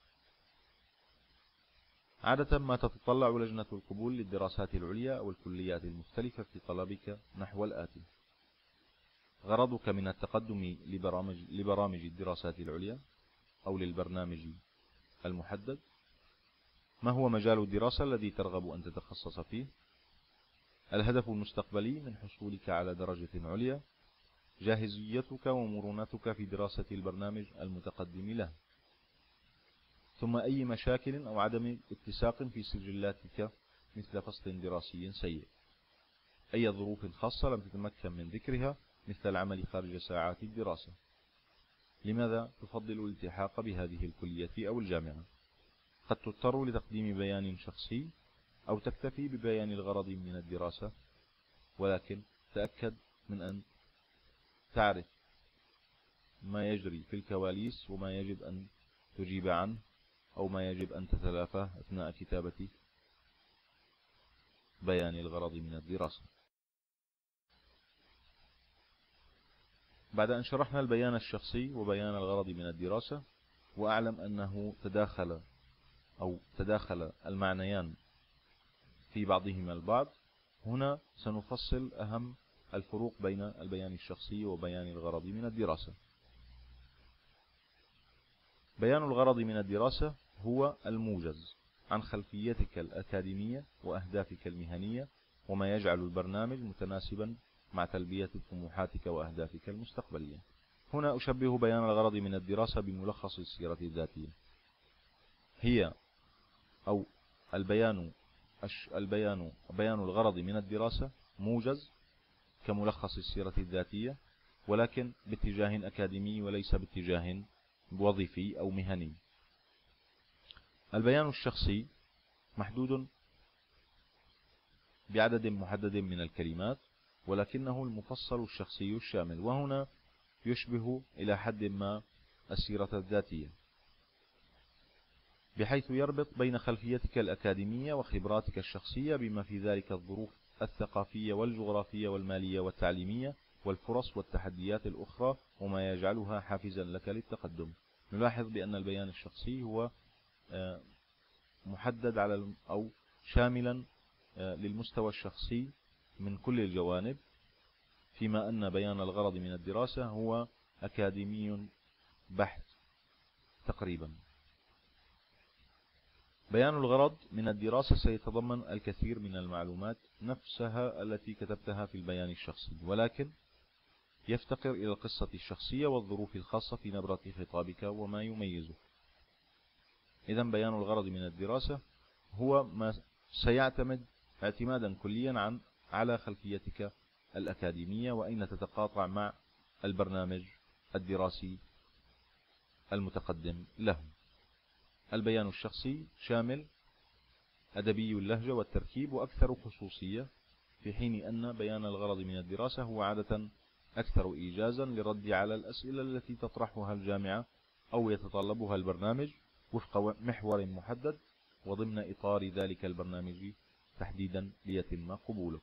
S2: عادة ما تتطلع لجنة القبول للدراسات العليا أو الكليات المختلفة في طلبك نحو الآتي: غرضك من التقدم لبرامج, لبرامج الدراسات العليا أو للبرنامج المحدد. ما هو مجال الدراسة الذي ترغب أن تتخصص فيه؟ الهدف المستقبلي من حصولك على درجة عليا. جاهزيتك ومرونتك في دراسة البرنامج المتقدم له. ثم أي مشاكل أو عدم اتساق في سجلاتك مثل فصل دراسي سيء. أي ظروف خاصة لم تتمكن من ذكرها مثل العمل خارج ساعات الدراسة. لماذا تفضل الالتحاق بهذه الكلية أو الجامعة؟ قد تضطر لتقديم بيان شخصي أو تكتفي ببيان الغرض من الدراسة، ولكن تأكد من أن تعرف ما يجري في الكواليس وما يجب أن تجيب عنه أو ما يجب أن تتلافاه أثناء كتابة بيان الغرض من الدراسة. بعد أن شرحنا البيان الشخصي وبيان الغرض من الدراسة، وأعلم أنه تداخل أو تداخل المعنيان في بعضهما البعض، هنا سنفصل أهم الفروق بين البيان الشخصي وبيان الغرض من الدراسة. بيان الغرض من الدراسة هو الموجز عن خلفيتك الأكاديمية وأهدافك المهنية وما يجعل البرنامج متناسبا مع تلبية طموحاتك وأهدافك المستقبلية. هنا أشبه بيان الغرض من الدراسة بملخص السيرة الذاتية. هي أو البيان البيان بيان الغرض من الدراسة موجز كملخص السيرة الذاتية، ولكن باتجاه أكاديمي وليس باتجاه وظيفي أو مهني. البيان الشخصي محدود بعدد محدد من الكلمات، ولكنه المفصل الشخصي الشامل، وهنا يشبه إلى حد ما السيرة الذاتية، بحيث يربط بين خلفيتك الأكاديمية وخبراتك الشخصية بما في ذلك الظروف الثقافية والجغرافية والمالية والتعليمية والفرص والتحديات الأخرى وما يجعلها حافزا لك للتقدم. نلاحظ بأن البيان الشخصي هو محدد على أو شاملا للمستوى الشخصي من كل الجوانب، فيما أن بيان الغرض من الدراسة هو أكاديمي بحت تقريبا. بيان الغرض من الدراسة سيتضمن الكثير من المعلومات نفسها التي كتبتها في البيان الشخصي، ولكن يفتقر إلى القصة الشخصية والظروف الخاصة في نبرة خطابك وما يميزه. إذن بيان الغرض من الدراسة هو ما سيعتمد اعتمادا كليا عن على خلفيتك الأكاديمية وأين تتقاطع مع البرنامج الدراسي المتقدم له. البيان الشخصي شامل أدبي اللهجة والتركيب وأكثر خصوصية، في حين أن بيان الغرض من الدراسة هو عادة أكثر إيجازا للرد على الأسئلة التي تطرحها الجامعة أو يتطلبها البرنامج وفق محور محدد وضمن إطار ذلك البرنامج تحديدا ليتم قبولك.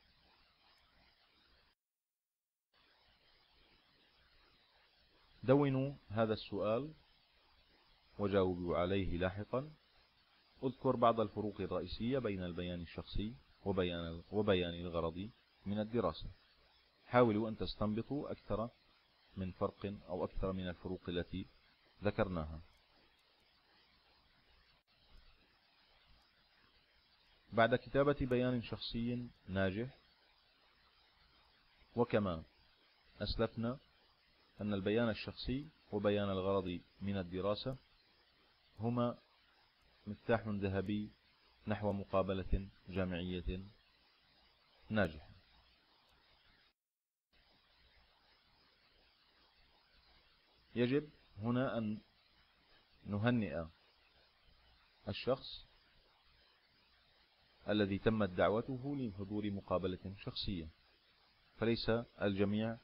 S2: دونوا هذا السؤال وجاوبوا عليه لاحقا. اذكر بعض الفروق الرئيسية بين البيان الشخصي وبيان وبيان الغرض من الدراسة. حاولوا أن تستنبطوا أكثر من فرق أو أكثر من الفروق التي ذكرناها. بعد كتابة بيان شخصي ناجح، وكما أسلفنا أن البيان الشخصي وبيان الغرض من الدراسة هما مفتاح ذهبي نحو مقابلة جامعية ناجحة. يجب هنا أن نهنئ الشخص الذي تمت دعوته لحضور مقابلة شخصية، فليس الجميع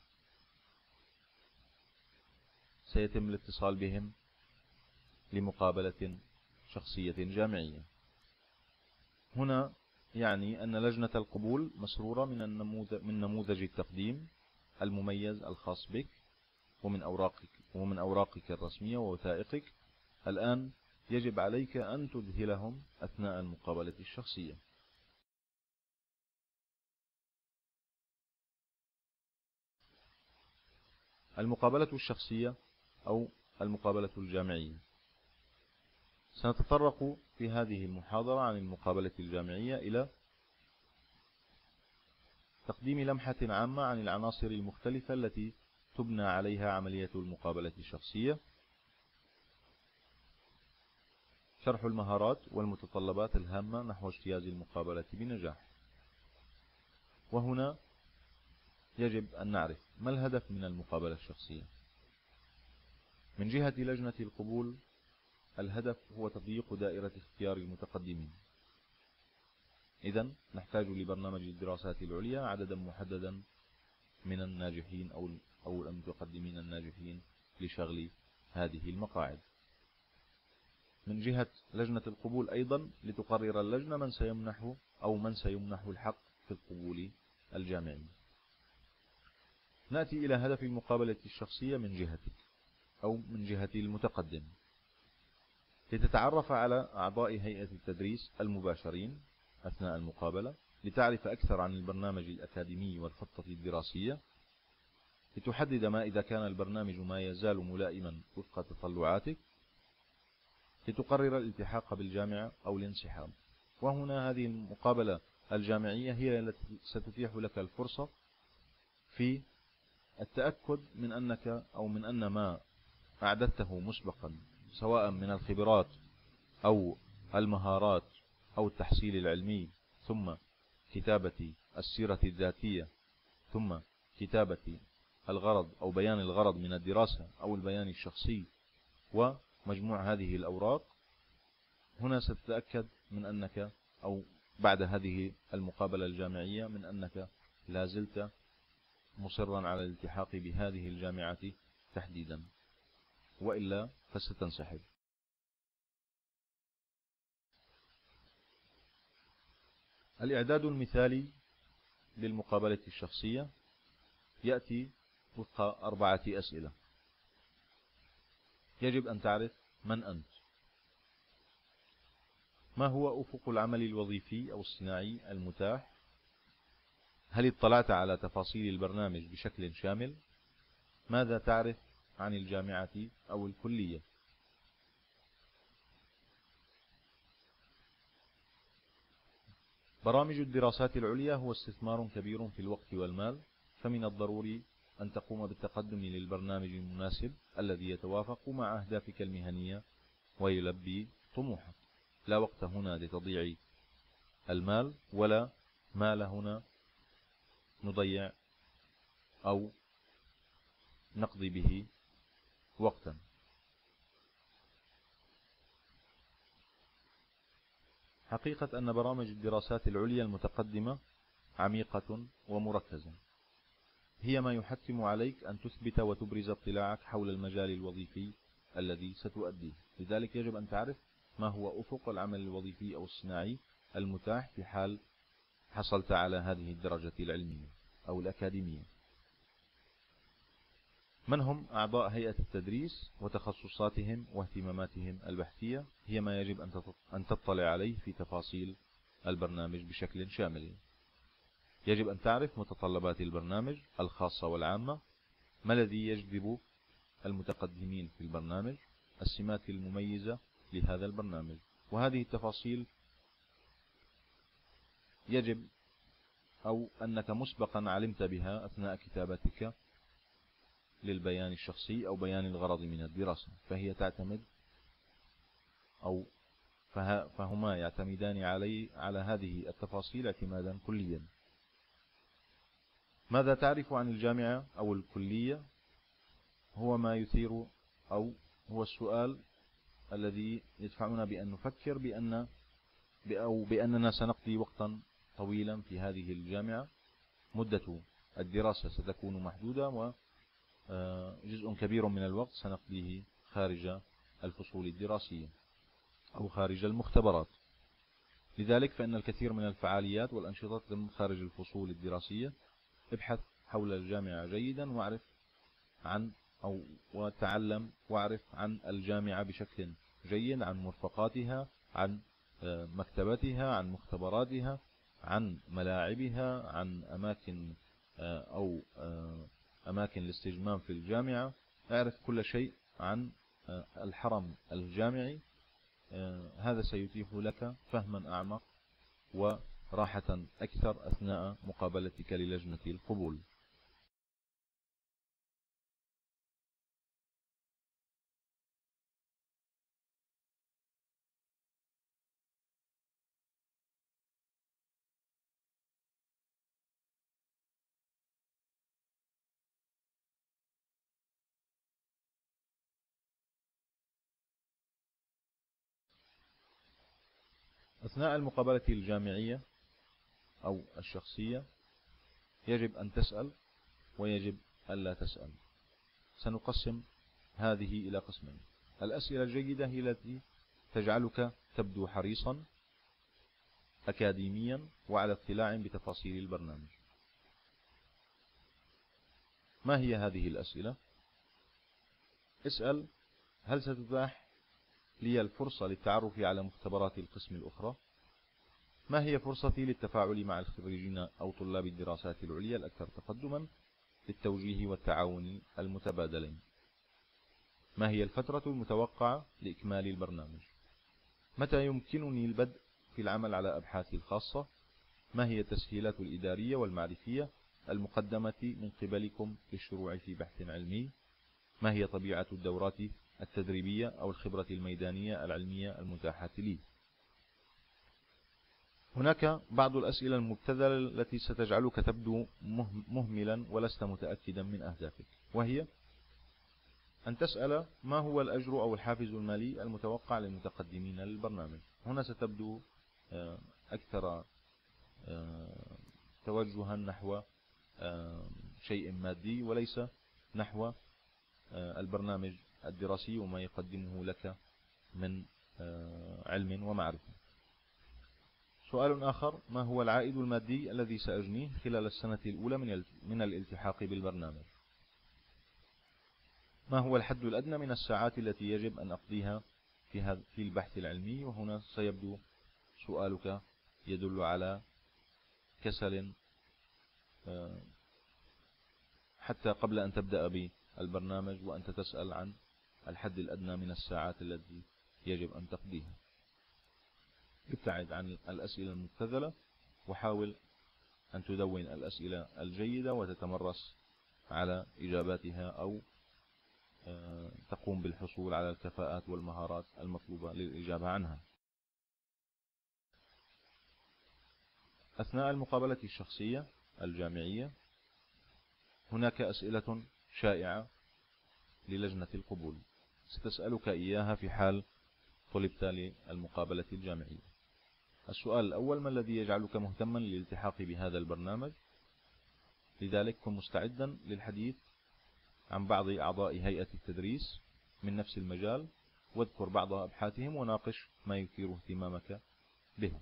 S2: سيتم الاتصال بهم لمقابلة شخصية جامعية. هنا يعني أن لجنة القبول مسرورة من النموذج من نموذج التقديم المميز الخاص بك ومن أوراقك ومن أوراقك الرسمية ووثائقك. الآن يجب عليك أن تذهلهم أثناء المقابلة الشخصية. المقابلة الشخصية أو المقابلة الجامعية. سنتطرق في هذه المحاضرة عن المقابلة الجامعية إلى تقديم لمحة عامة عن العناصر المختلفة التي تبنى عليها عملية المقابلة الشخصية، شرح المهارات والمتطلبات الهامة نحو اجتياز المقابلة بنجاح. وهنا يجب أن نعرف ما الهدف من المقابلة الشخصية. من جهة لجنة القبول، الهدف هو تضييق دائرة اختيار المتقدمين. إذن نحتاج لبرنامج الدراسات العليا عددا محددا من الناجحين أو أو المتقدمين الناجحين لشغل هذه المقاعد. من جهة لجنة القبول أيضا لتقرر اللجنة من سيمنح أو من سيمنح الحق في القبول الجامعي. نأتي إلى هدف المقابلة الشخصية من جهتك أو من جهة المتقدم، لتتعرف على أعضاء هيئة التدريس المباشرين أثناء المقابلة، لتعرف أكثر عن البرنامج الأكاديمي والخطة الدراسية، لتحدد ما إذا كان البرنامج ما يزال ملائما وفق تطلعاتك، لتقرر الالتحاق بالجامعة أو الانسحاب. وهنا هذه المقابلة الجامعية هي التي ستتيح لك الفرصة في التأكد من أنك أو من أن ما أعددته مسبقا سواء من الخبرات أو المهارات أو التحصيل العلمي، ثم كتابة السيرة الذاتية، ثم كتابة الغرض أو بيان الغرض من الدراسة أو البيان الشخصي ومجموع هذه الأوراق. هنا ستتأكد من أنك أو بعد هذه المقابلة الجامعية من أنك لا زلت مصرا على الالتحاق بهذه الجامعة تحديدا، وإلا فستنسحب. الإعداد المثالي للمقابلة الشخصية يأتي وفق أربعة أسئلة. يجب أن تعرف من أنت، ما هو أفق العمل الوظيفي أو الصناعي المتاح، هل اطلعت على تفاصيل البرنامج بشكل شامل، ماذا تعرف عن الجامعة أو الكلية. برامج الدراسات العليا هو استثمار كبير في الوقت والمال، فمن الضروري أن تقوم بالتقدم للبرنامج المناسب الذي يتوافق مع أهدافك المهنية ويلبي طموحك. لا وقت هنا لتضييع المال، ولا مال هنا نضيع أو نقضي به وقتا. حقيقة أن برامج الدراسات العليا المتقدمة عميقة ومركزة، هي ما يحتم عليك أن تثبت وتبرز اطلاعك حول المجال الوظيفي الذي ستؤديه. لذلك يجب أن تعرف ما هو أفق العمل الوظيفي أو الصناعي المتاح في حال حصلت على هذه الدرجة العلمية أو الأكاديمية. من هم أعضاء هيئة التدريس وتخصصاتهم واهتماماتهم البحثية هي ما يجب أن تطلع عليه في تفاصيل البرنامج بشكل شامل. يجب أن تعرف متطلبات البرنامج الخاصة والعامة، ما الذي يجذب المتقدمين في البرنامج، السمات المميزة لهذا البرنامج. وهذه التفاصيل يجب أو أنك مسبقا علمت بها أثناء كتابتك للبيان الشخصي أو بيان الغرض من الدراسة، فهي تعتمد أو فهما يعتمدان علي على هذه التفاصيل اعتمادا كليا. ماذا تعرف عن الجامعة أو الكلية؟ هو ما يثير أو هو السؤال الذي يدفعنا بأن نفكر بأن أو بأننا سنقضي وقتا طويلا في هذه الجامعة. مدة الدراسة ستكون محدودة وجزء كبير من الوقت سنقضيه خارج الفصول الدراسية أو خارج المختبرات. لذلك فإن الكثير من الفعاليات والأنشطة تتم خارج الفصول الدراسية. ابحث حول الجامعة جيدا واعرف عن أو وتعلم واعرف عن الجامعة بشكل جيد، عن مرفقاتها، عن مكتبتها، عن مختبراتها، عن ملاعبها، عن أماكن أو أماكن الاستجمام في الجامعة. اعرف كل شيء عن الحرم الجامعي. هذا سيتيح لك فهما أعمق وراحة أكثر أثناء مقابلتك للجنة القبول. أثناء المقابلة الجامعية أو الشخصية يجب أن تسأل ويجب ألا تسأل. سنقسم هذه إلى قسمين. الأسئلة الجيدة هي التي تجعلك تبدو حريصا أكاديميا وعلى اطلاع بتفاصيل البرنامج. ما هي هذه الأسئلة؟ اسأل: هل ستتاح لي الفرصة للتعرف على مختبرات القسم الأخرى؟ ما هي فرصتي للتفاعل مع الخريجين أو طلاب الدراسات العليا الأكثر تقدما للتوجيه والتعاون المتبادلين؟ ما هي الفترة المتوقعة لإكمال البرنامج؟ متى يمكنني البدء في العمل على أبحاثي الخاصة؟ ما هي التسهيلات الإدارية والمعرفية المقدمة من قبلكم للشروع في بحث علمي؟ ما هي طبيعة الدورات التدريبية أو الخبرة الميدانية العلمية المتاحة لي؟ هناك بعض الأسئلة المبتذلة التي ستجعلك تبدو مهملا ولست متأكدا من أهدافك، وهي أن تسأل: ما هو الأجر أو الحافز المالي المتوقع للمتقدمين للبرنامج؟ هنا ستبدو أكثر توجها نحو شيء مادي وليس نحو البرنامج الدراسي وما يقدمه لك من علم ومعرفة. سؤال آخر: ما هو العائد المادي الذي سأجنيه خلال السنة الأولى من الالتحاق بالبرنامج؟ ما هو الحد الأدنى من الساعات التي يجب أن أقضيها في في البحث العلمي؟ وهنا سيبدو سؤالك يدل على كسل حتى قبل أن تبدأ بالبرنامج وأنت تسأل عن الحد الأدنى من الساعات التي يجب أن تقضيها. ابتعد عن الأسئلة المبتذلة وحاول أن تدون الأسئلة الجيدة وتتمرس على إجاباتها أو تقوم بالحصول على الكفاءات والمهارات المطلوبة للإجابة عنها. أثناء المقابلة الشخصية الجامعية هناك أسئلة شائعة للجنة القبول ستسألك إياها في حال طلبت للمقابلة الجامعية. السؤال الأول: ما الذي يجعلك مهتما للالتحاق بهذا البرنامج؟ لذلك كن مستعدا للحديث عن بعض أعضاء هيئة التدريس من نفس المجال، واذكر بعض أبحاثهم وناقش ما يثير اهتمامك به.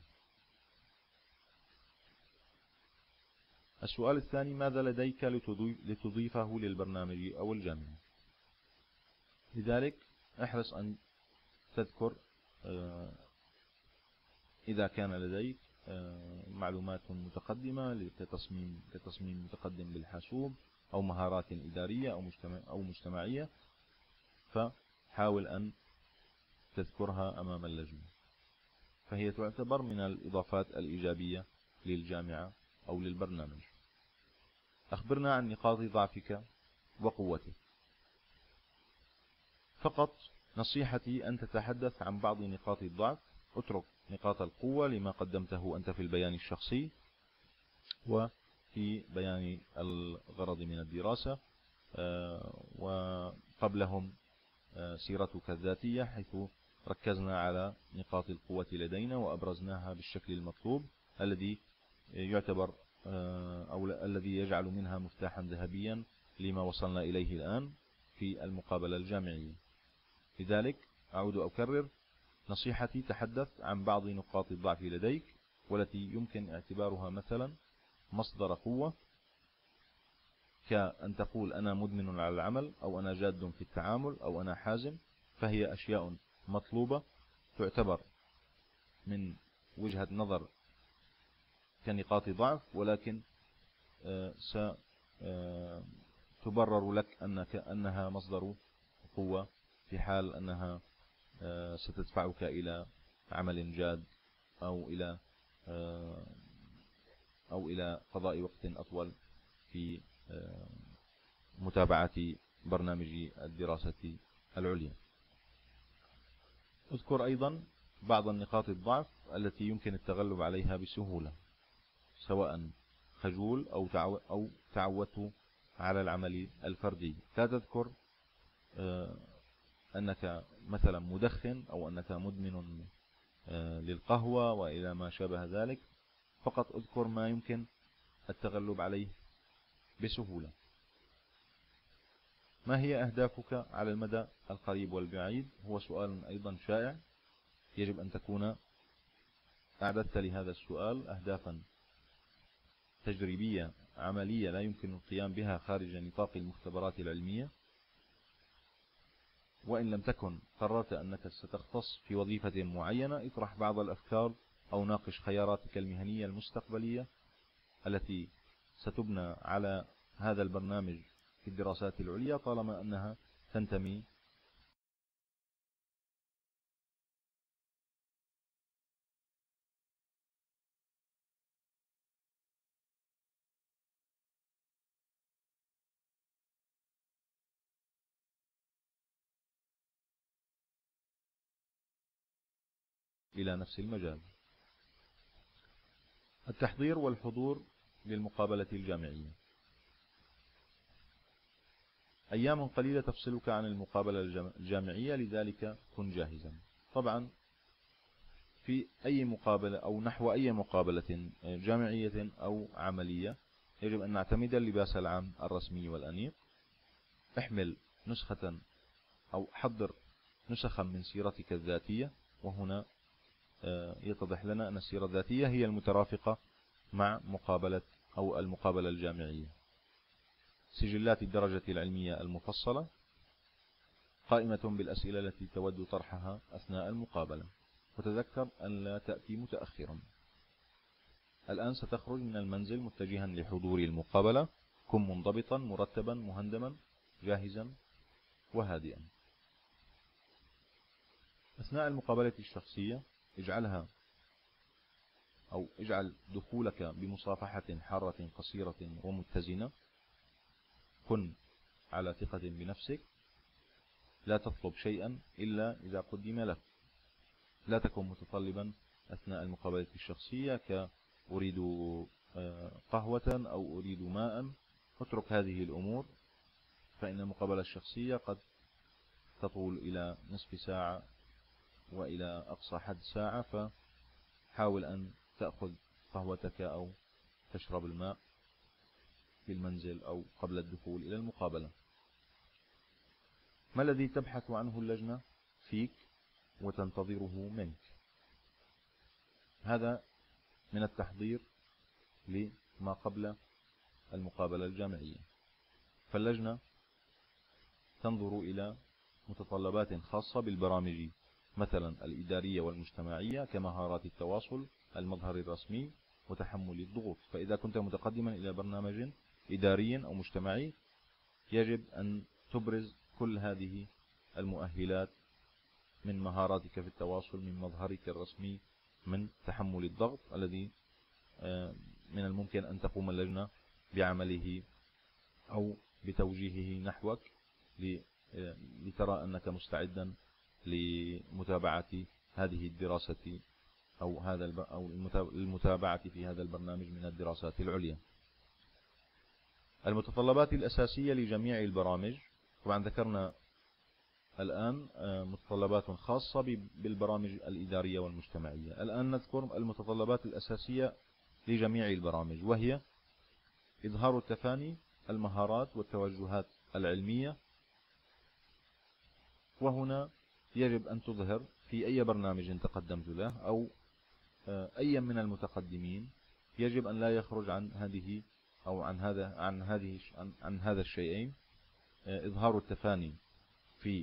S2: السؤال الثاني: ماذا لديك لتضيفه للبرنامج أو الجامعة؟ لذلك احرص أن تذكر إذا كان لديك معلومات متقدمة كتصميم كتصميم متقدم بالحاسوب أو مهارات إدارية أو مجتمع أو مجتمعية، فحاول أن تذكرها أمام اللجنة، فهي تعتبر من الإضافات الإيجابية للجامعة أو للبرنامج. أخبرنا عن نقاط ضعفك وقوتك. فقط نصيحتي أن تتحدث عن بعض نقاط الضعف، اترك نقاط القوة لما قدمته أنت في البيان الشخصي وفي بيان الغرض من الدراسة، وقبلهم سيرتك الذاتية، حيث ركزنا على نقاط القوة لدينا وأبرزناها بالشكل المطلوب الذي يعتبر أو الذي يجعل منها مفتاحا ذهبيا لما وصلنا إليه الآن في المقابلة الجامعية. لذلك أعود أكرر نصيحتي: تحدث عن بعض نقاط الضعف لديك والتي يمكن اعتبارها مثلا مصدر قوة، كأن تقول أنا مدمن على العمل، أو أنا جاد في التعامل، أو أنا حازم. فهي أشياء مطلوبة تعتبر من وجهة نظر كنقاط ضعف، ولكن ستبرر لك أنك أنها مصدر قوة في حال أنها ستدفعك إلى عمل جاد أو إلى أو إلى قضاء وقت أطول في متابعة برنامج الدراسة العليا. اذكر أيضا بعض النقاط الضعف التي يمكن التغلب عليها بسهولة، سواء خجول أو أو تعودت على العمل الفردي. لا تذكر أنك مثلا مدخن أو أنك مدمن للقهوة وإلى ما شابه ذلك، فقط اذكر ما يمكن التغلب عليه بسهولة. ما هي أهدافك على المدى القريب والبعيد؟ هو سؤال أيضا شائع، يجب أن تكون أعددت لهذا السؤال أهدافا تجريبية عملية لا يمكن القيام بها خارج نطاق المختبرات العلمية. وإن لم تكن قررت أنك ستختص في وظيفة معينة، اطرح بعض الأفكار أو ناقش خياراتك المهنية المستقبلية التي ستبنى على هذا البرنامج في الدراسات العليا، طالما أنها تنتمي إلى نفس المجال. التحضير والحضور للمقابلة الجامعية. أيام قليلة تفصلك عن المقابلة الجامعية، لذلك كن جاهزا. طبعا في أي مقابلة أو نحو أي مقابلة جامعية أو عملية يجب أن نعتمد اللباس العام الرسمي والأنيق. احمل نسخة أو حضر نسخا من سيرتك الذاتية، وهنا يتضح لنا أن السيرة الذاتية هي المترافقة مع مقابلة أو المقابلة الجامعية. سجلات الدرجة العلمية المفصلة، قائمة بالأسئلة التي تود طرحها أثناء المقابلة، وتذكر أن لا تأتي متأخرا. الآن ستخرج من المنزل متجها لحضور المقابلة. كن منضبطا مرتبا مهندما جاهزا وهادئا. أثناء المقابلة الشخصية اجعلها أو اجعل دخولك بمصافحة حارة قصيرة ومتزنة. كن على ثقة بنفسك، لا تطلب شيئا إلا إذا قدم لك. لا تكن متطلبا أثناء المقابلة الشخصية كأريد قهوة أو أريد ماء. اترك هذه الأمور، فإن المقابلة الشخصية قد تطول إلى نصف ساعة وإلى أقصى حد ساعة، فحاول أن تأخذ قهوتك أو تشرب الماء في المنزل أو قبل الدخول إلى المقابلة. ما الذي تبحث عنه اللجنة فيك وتنتظره منك؟ هذا من التحضير لما قبل المقابلة الجامعية. فاللجنة تنظر إلى متطلبات خاصة بالبرامج مثلا الإدارية والمجتمعية كمهارات التواصل، المظهر الرسمي، وتحمل الضغوط. فإذا كنت متقدما إلى برنامج إداري أو مجتمعي يجب أن تبرز كل هذه المؤهلات من مهاراتك في التواصل، من مظهرك الرسمي، من تحمل الضغط الذي من الممكن أن تقوم اللجنة بعمله أو بتوجيهه نحوك لترى أنك مستعدا لمتابعة هذه الدراسة أو هذا أو المتابعة في هذا البرنامج من الدراسات العليا. المتطلبات الأساسية لجميع البرامج، طبعا ذكرنا الآن متطلبات خاصة بالبرامج الإدارية والمجتمعية. الآن نذكر المتطلبات الأساسية لجميع البرامج، وهي إظهار التفاني، المهارات والتوجهات العلمية. وهنا يجب أن تظهر في أي برنامج تقدمت له أو أي من المتقدمين، يجب أن لا يخرج عن هذه أو عن هذا عن هذه عن, عن هذا الشيئين: إظهار التفاني في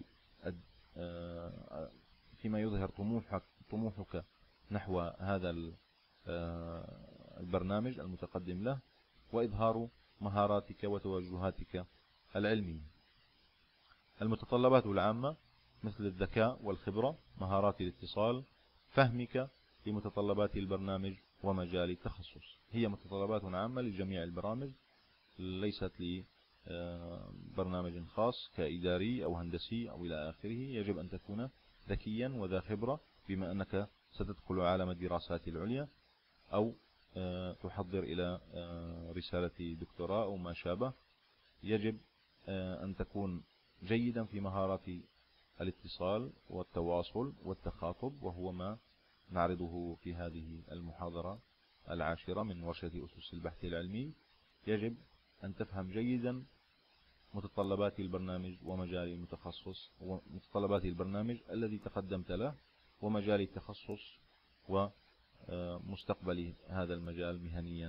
S2: فيما يظهر طموحك طموحك نحو هذا البرنامج المتقدم له، وإظهار مهاراتك وتوجهاتك العلمية. المتطلبات العامة مثل الذكاء والخبرة، مهارات الاتصال، فهمك لمتطلبات البرنامج ومجال التخصص، هي متطلبات عامة لجميع البرامج، ليست لبرنامج خاص كإداري أو هندسي أو إلى آخره. يجب أن تكون ذكيا وذا خبرة بما أنك ستدخل عالم الدراسات العليا أو تحضر إلى رسالة دكتوراه أو ما شابه. يجب أن تكون جيدا في مهارات الاتصال والتواصل والتخاطب، وهو ما نعرضه في هذه المحاضرة العاشرة من ورشة أسس البحث العلمي. يجب أن تفهم جيدا متطلبات البرنامج ومجال المتخصص ومتطلبات البرنامج الذي تقدمت له ومجال التخصص ومستقبل هذا المجال مهنيا.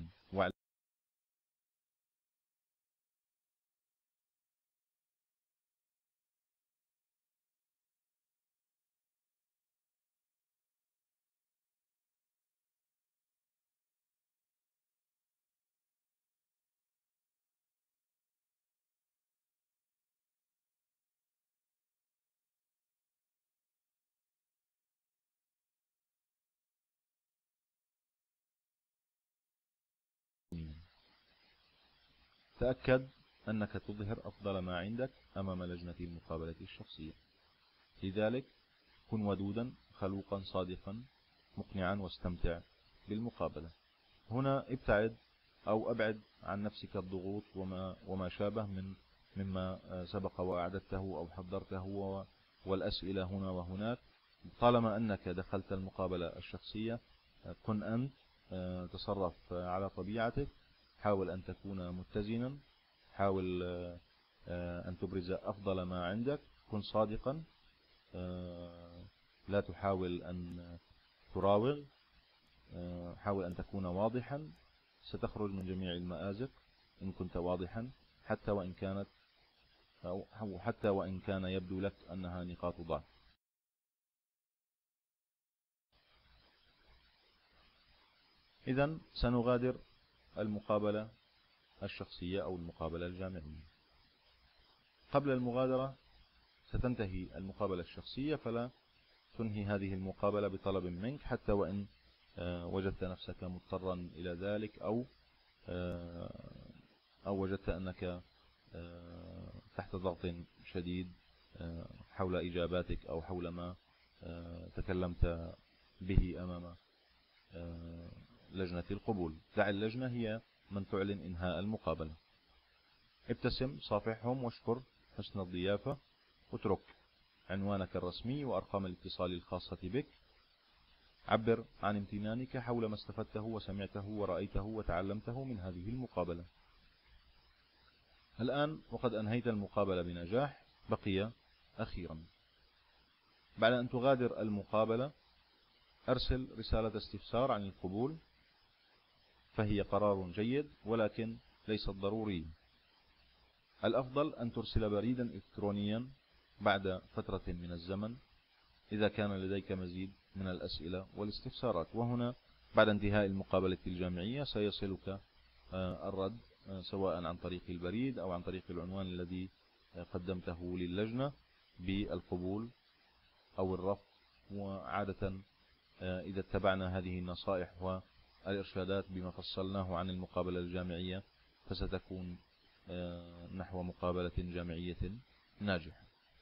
S2: تأكد أنك تظهر أفضل ما عندك أمام لجنة المقابلة الشخصية. لذلك كن ودودا، خلوقا، صادقا، مقنعا، واستمتع بالمقابلة. هنا ابتعد أو أبعد عن نفسك الضغوط وما, وما شابه من مما سبق وأعددته أو حضرته والأسئلة هنا وهناك. طالما أنك دخلت المقابلة الشخصية كن أنت، تصرف على طبيعتك، حاول أن تكون متزنا، حاول أن تبرز أفضل ما عندك، كن صادقا، لا تحاول أن تراوغ، حاول أن تكون واضحا. ستخرج من جميع المآزق إن كنت واضحا، حتى وإن كانت أو حتى وإن كان يبدو لك أنها نقاط ضعف. إذن سنغادر المقابلة الشخصية أو المقابلة الجامعية. قبل المغادرة ستنتهي المقابلة الشخصية، فلا تنهي هذه المقابلة بطلب منك حتى وإن وجدت نفسك مضطرا إلى ذلك أو أو وجدت أنك تحت ضغط شديد حول إجاباتك أو حول ما تكلمت به أمام لجنة القبول. دع اللجنة هي من تعلن إنهاء المقابلة. ابتسم، صافحهم، واشكر حسن الضيافة، واترك عنوانك الرسمي وأرقام الاتصال الخاصة بك. عبر عن امتنانك حول ما استفدته وسمعته ورأيته وتعلمته من هذه المقابلة. الآن وقد أنهيت المقابلة بنجاح، بقي أخيرا. بعد أن تغادر المقابلة أرسل رسالة استفسار عن القبول، فهي قرار جيد ولكن ليست ضروري. الأفضل أن ترسل بريدا إلكترونيا بعد فترة من الزمن إذا كان لديك مزيد من الأسئلة والاستفسارات، وهنا بعد انتهاء المقابلة الجامعية سيصلك الرد سواء عن طريق البريد أو عن طريق العنوان الذي قدمته للجنة بالقبول أو الرفض. وعادة إذا اتبعنا هذه النصائح والإرشادات بما فصلناه عن المقابلة الجامعية فستكون نحو مقابلة جامعية ناجحة.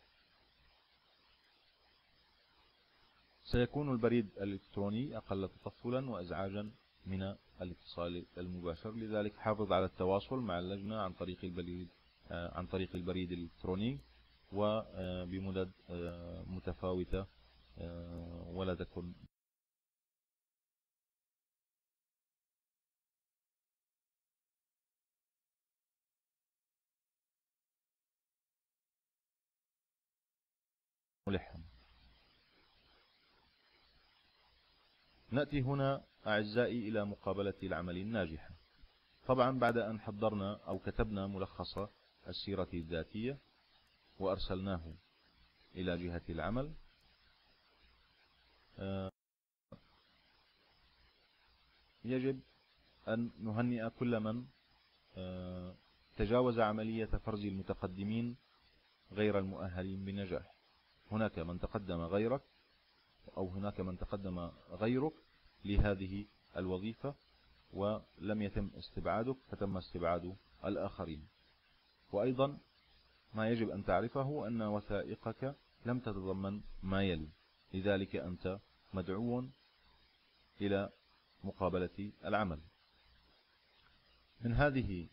S2: سيكون البريد الإلكتروني أقل تطفلا وإزعاجا من الاتصال المباشر، لذلك حافظ على التواصل مع اللجنة عن طريق البريد عن طريق البريد الإلكتروني وبمدد متفاوتة، ولا تكن ملحا. نأتي هنا أعزائي إلى مقابلة العمل الناجحة. طبعا بعد أن حضرنا أو كتبنا ملخص السيرة الذاتية وأرسلناه إلى جهة العمل، يجب أن نهنئ كل من تجاوز عملية فرز المتقدمين غير المؤهلين بنجاح. هناك من تقدم غيرك أو هناك من تقدم غيرك لهذه الوظيفة ولم يتم استبعادك فتم استبعاد الآخرين. وأيضا ما يجب أن تعرفه أن وثائقك لم تتضمن ما يلي، لذلك أنت مدعو إلى مقابلة العمل. من هذه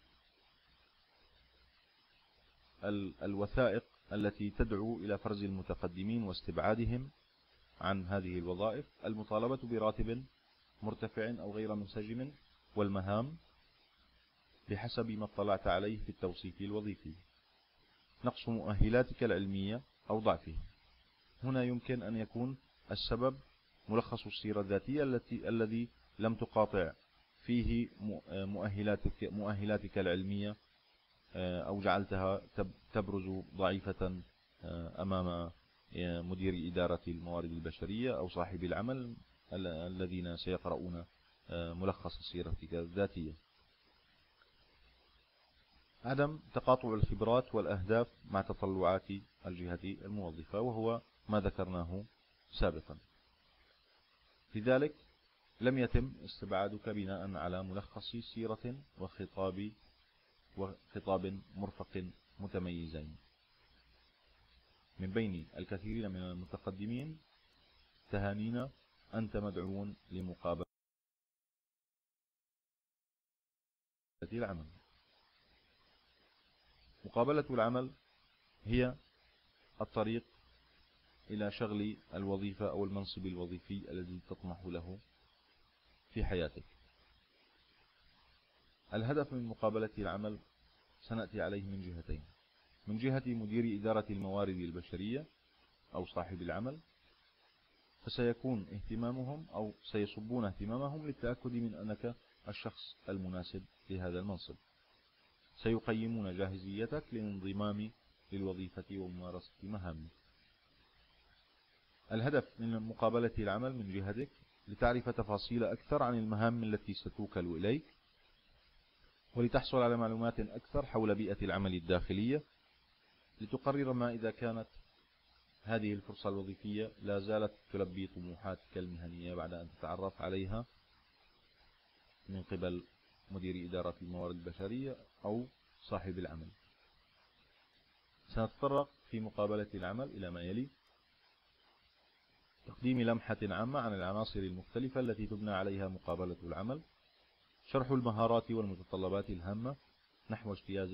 S2: الوثائق التي تدعو إلى فرز المتقدمين واستبعادهم عن هذه الوظائف: المطالبة براتب مرتفع أو غير منسجم، والمهام بحسب ما اطلعت عليه في التوصيف الوظيفي، نقص مؤهلاتك العلمية أو ضعفها. هنا يمكن أن يكون السبب ملخص السيرة الذاتية التي الذي لم تقاطع فيه مؤهلاتك مؤهلاتك العلمية أو جعلتها تبرز ضعيفة أمام مدير إدارة الموارد البشرية أو صاحب العمل الذين سيقرؤون ملخص سيرتك الذاتية. عدم تقاطع الخبرات والأهداف مع تطلعات الجهة الموظفة، وهو ما ذكرناه سابقا. لذلك لم يتم استبعادك بناء على ملخص سيرة وخطاب وخطاب مرفق متميزين. من بين الكثير من المتقدمين تهانينا، أنت مدعو لمقابلة العمل. مقابلة العمل هي الطريق إلى شغل الوظيفة أو المنصب الوظيفي الذي تطمح له في حياتك. الهدف من مقابلة العمل سنأتي عليه من جهتين: من جهة مدير إدارة الموارد البشرية أو صاحب العمل، فسيكون اهتمامهم أو سيصبون اهتمامهم للتأكد من أنك الشخص المناسب لهذا المنصب. سيقيمون جاهزيتك للانضمام للوظيفة وممارسة مهامك. الهدف من مقابلة العمل من جهتك لتعرف تفاصيل أكثر عن المهام التي ستوكل إليك، ولتحصل على معلومات أكثر حول بيئة العمل الداخلية، لتقرر ما إذا كانت هذه الفرصة الوظيفية لا زالت تلبي طموحاتك المهنية بعد أن تتعرف عليها من قبل مدير إدارة الموارد البشرية أو صاحب العمل. سنتطرق في مقابلة العمل إلى ما يلي: تقديم لمحة عامة عن العناصر المختلفة التي تبنى عليها مقابلة العمل، شرح المهارات والمتطلبات الهامة نحو اجتياز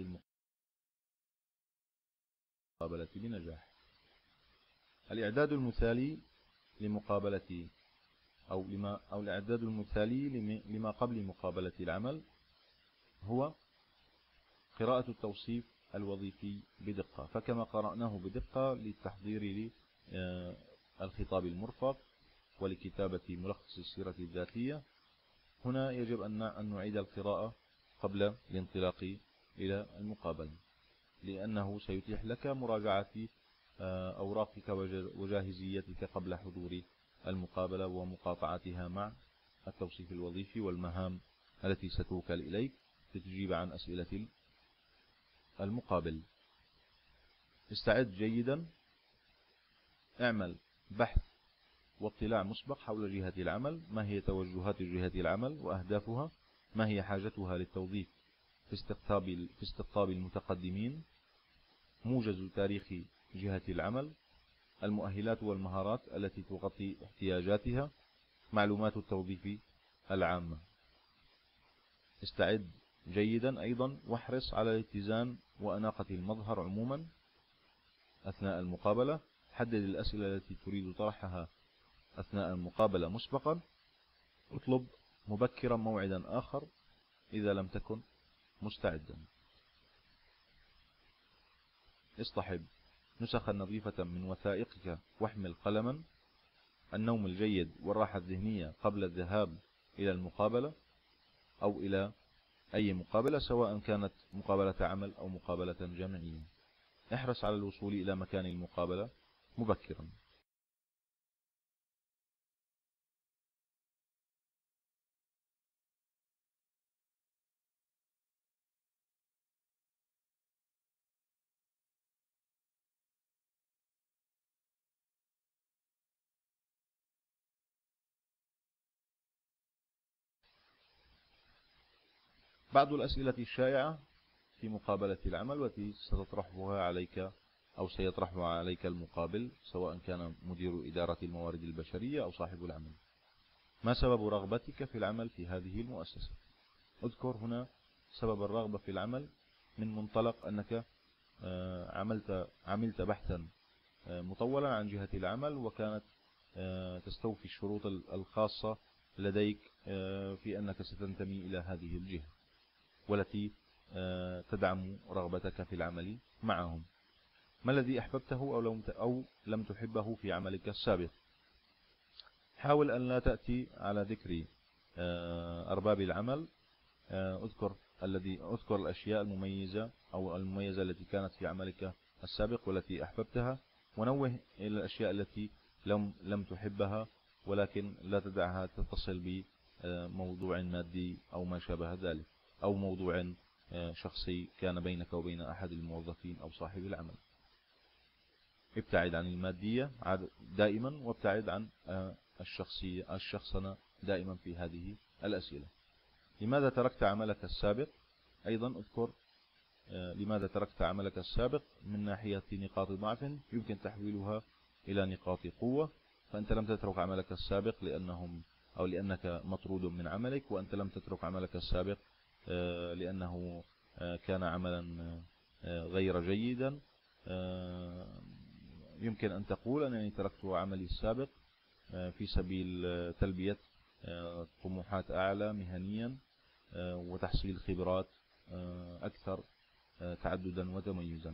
S2: المقابلة بنجاح، الإعداد المثالي لمقابلة أو لما أو الإعداد المثالي لما قبل مقابلة العمل هو قراءة التوصيف الوظيفي بدقة. فكما قرأناه بدقة للتحضير للخطاب المرفق ولكتابة ملخص السيرة الذاتية، هنا يجب أن نعيد القراءة قبل الانطلاق إلى المقابلة، لأنه سيتيح لك مراجعة أوراقك وجاهزيتك قبل حضور المقابلة ومقاطعتها مع التوصيف الوظيفي والمهام التي ستوكل إليك لتجيب عن أسئلة المقابل. استعد جيدا، اعمل بحث واطلاع مسبق حول جهة العمل، ما هي توجهات جهة العمل وأهدافها، ما هي حاجتها للتوظيف في استقطاب في استقطاب المتقدمين، موجز تاريخ جهة العمل، المؤهلات والمهارات التي تغطي احتياجاتها، معلومات التوظيف العامة. استعد جيدا أيضا، واحرص على الاتزان وأناقة المظهر عموما أثناء المقابلة. حدد الأسئلة التي تريد طرحها أثناء المقابلة مسبقا. اطلب مبكرا موعدا آخر إذا لم تكن مستعدا. اصطحب نسخا نظيفة من وثائقك واحمل قلما. النوم الجيد والراحة الذهنية قبل الذهاب إلى المقابلة أو إلى أي مقابلة، سواء كانت مقابلة عمل أو مقابلة جامعية. احرص على الوصول إلى مكان المقابلة مبكرا. بعض الأسئلة الشائعة في مقابلة العمل والتي ستطرحها عليك أو سيطرحها عليك المقابل، سواء كان مدير إدارة الموارد البشرية أو صاحب العمل. ما سبب رغبتك في العمل في هذه المؤسسة؟ اذكر هنا سبب الرغبة في العمل من منطلق أنك عملت عملت بحثا مطولا عن جهة العمل، وكانت تستوفي الشروط الخاصة لديك في أنك ستنتمي إلى هذه الجهة والتي تدعم رغبتك في العمل معهم. ما الذي أحببته أو لم تحبه في عملك السابق؟ حاول أن لا تأتي على ذكر أرباب العمل. أذكر الذي أذكر الأشياء المميزة أو المميزة التي كانت في عملك السابق والتي أحببتها، ونوه إلى الأشياء التي لم لم تحبها، ولكن لا تدعها تتصل بموضوع مادي أو ما شابه ذلك، أو موضوع شخصي كان بينك وبين أحد الموظفين أو صاحب العمل. ابتعد عن المادية دائما، وابتعد عن الشخصية الشخصنة دائما في هذه الأسئلة. لماذا تركت عملك السابق؟ أيضا اذكر لماذا تركت عملك السابق من ناحية نقاط ضعف يمكن تحويلها إلى نقاط قوة. فأنت لم تترك عملك السابق لأنهم أو لأنك مطرود من عملك، وأنت لم تترك عملك السابق لأنه كان عملا غير جيدا. يمكن أن تقول أنني تركت عملي السابق في سبيل تلبية طموحات أعلى مهنيا وتحصيل خبرات أكثر تعددا وتميزا.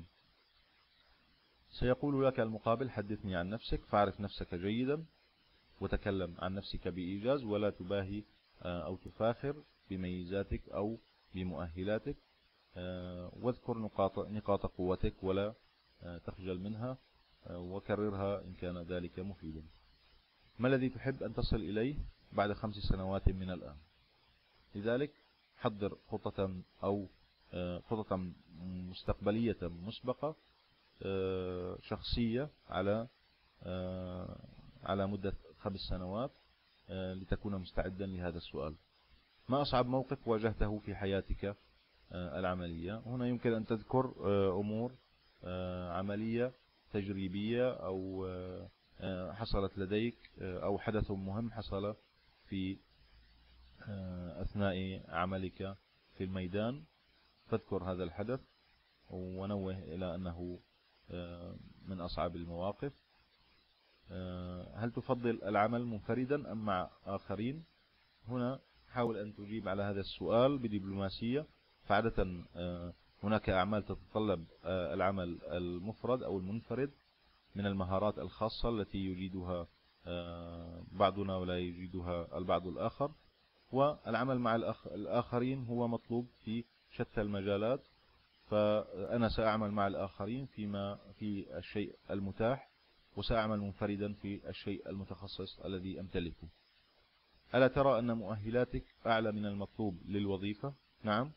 S2: سيقول لك المقابل: حدثني عن نفسك. فاعرف نفسك جيدا وتكلم عن نفسك بإيجاز، ولا تباهي أو تفاخر بميزاتك أو بمؤهلاتك، واذكر نقاط نقاط قوتك ولا تخجل منها، وكررها إن كان ذلك مفيدا. ما الذي تحب أن تصل إليه بعد خمس سنوات من الآن؟ لذلك حضر خطة أو خطة مستقبلية مسبقة شخصية على على مدة خمس سنوات لتكون مستعدا لهذا السؤال. ما أصعب موقف واجهته في حياتك العملية؟ هنا يمكن أن تذكر أمور عملية تجريبية أو حصلت لديك، أو حدث مهم حصل في أثناء عملك في الميدان، فاذكر هذا الحدث ونوه إلى أنه من أصعب المواقف. هل تفضل العمل منفردا أم مع آخرين؟ هنا حاول أن تجيب على هذا السؤال بدبلوماسية، فعادة هناك أعمال تتطلب العمل المفرد أو المنفرد من المهارات الخاصة التي يجيدها بعضنا ولا يجيدها البعض الآخر، والعمل مع الآخرين هو مطلوب في شتى المجالات. فأنا سأعمل مع الآخرين فيما في الشيء المتاح، وسأعمل منفردا في الشيء المتخصص الذي أمتلكه. ألا ترى أن مؤهلاتك أعلى من المطلوب للوظيفة؟ نعم،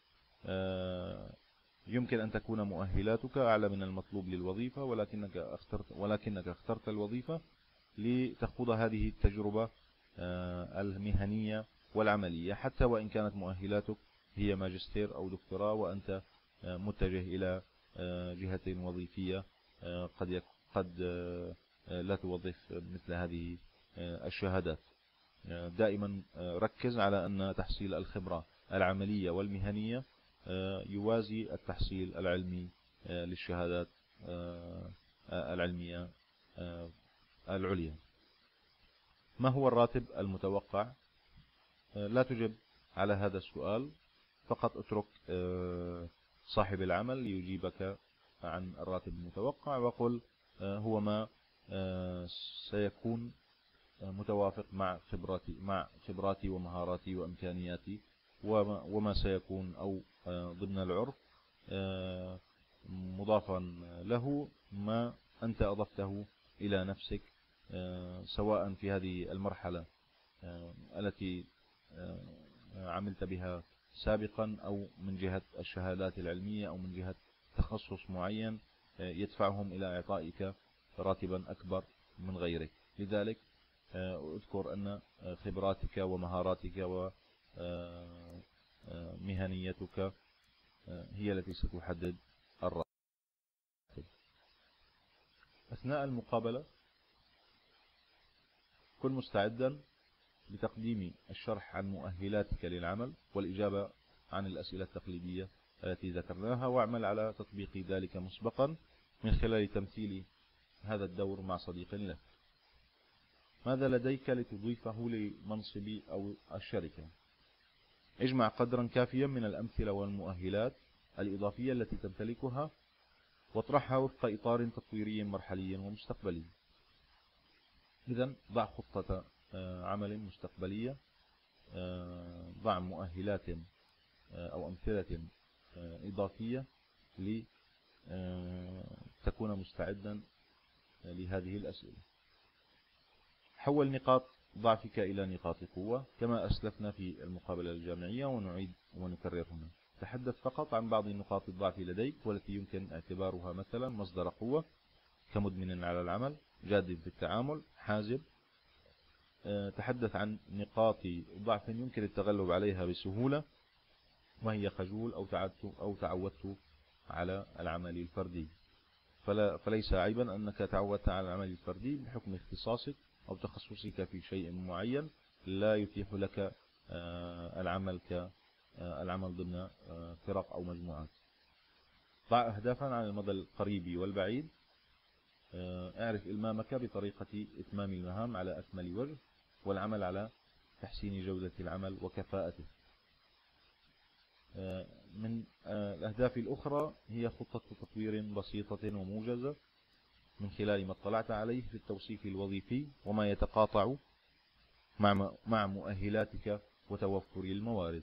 S2: يمكن أن تكون مؤهلاتك أعلى من المطلوب للوظيفة، ولكنك اخترت ولكنك اخترت الوظيفة لتخوض هذه التجربة المهنية والعملية، حتى وإن كانت مؤهلاتك هي ماجستير أو دكتوراه، وأنت متجه إلى جهة وظيفية قد قد لا توظف مثل هذه الشهادات. دائما ركز على أن تحصيل الخبرة العملية والمهنية يوازي التحصيل العلمي للشهادات العلمية العليا. ما هو الراتب المتوقع؟ لا تجب على هذا السؤال، فقط اترك صاحب العمل ليجيبك عن الراتب المتوقع، وقل هو ما سيكون متوافق مع خبراتي مع خبراتي ومهاراتي وإمكانياتي، وما سيكون أو ضمن العرف مضافا له ما أنت أضفته إلى نفسك، سواء في هذه المرحلة التي عملت بها سابقا، أو من جهة الشهادات العلمية، أو من جهة تخصص معين يدفعهم إلى إعطائك راتبا أكبر من غيرك. لذلك أذكر أن خبراتك ومهاراتك ومهنيتك هي التي ستحدد الراتب. أثناء المقابلة كن مستعدا لتقديم الشرح عن مؤهلاتك للعمل والإجابة عن الأسئلة التقليدية التي ذكرناها، واعمل على تطبيق ذلك مسبقا من خلال تمثيل هذا الدور مع صديق لك. ماذا لديك لتضيفه لمنصب أو الشركة؟ اجمع قدرا كافيا من الأمثلة والمؤهلات الإضافية التي تمتلكها، واطرحها وفق إطار تطويري مرحلي ومستقبلي. إذن ضع خطة عمل مستقبلية، ضع مؤهلات أو أمثلة إضافية لتكون مستعدا لهذه الأسئلة. حول نقاط ضعفك إلى نقاط قوة كما أسلفنا في المقابلة الجامعية، ونعيد ونكرر هنا. تحدث فقط عن بعض نقاط الضعف لديك والتي يمكن اعتبارها مثلا مصدر قوة، كمدمن على العمل، جاد في التعامل، حازم. تحدث عن نقاط ضعف يمكن التغلب عليها بسهولة، وهي خجول أو تعودت أو تعودت على العمل الفردي. فلا فليس عيبا أنك تعودت على العمل الفردي بحكم اختصاصك أو تخصصك في شيء معين لا يتيح لك العمل كالعمل ضمن فرق أو مجموعات. ضع أهدافا على المدى القريب والبعيد. اعرف إلمامك بطريقة إتمام المهام على أكمل وجه، والعمل على تحسين جودة العمل وكفاءته. من الأهداف الأخرى هي خطة تطوير بسيطة وموجزة من خلال ما اطلعت عليه في التوصيف الوظيفي وما يتقاطع مع مؤهلاتك وتوفر الموارد.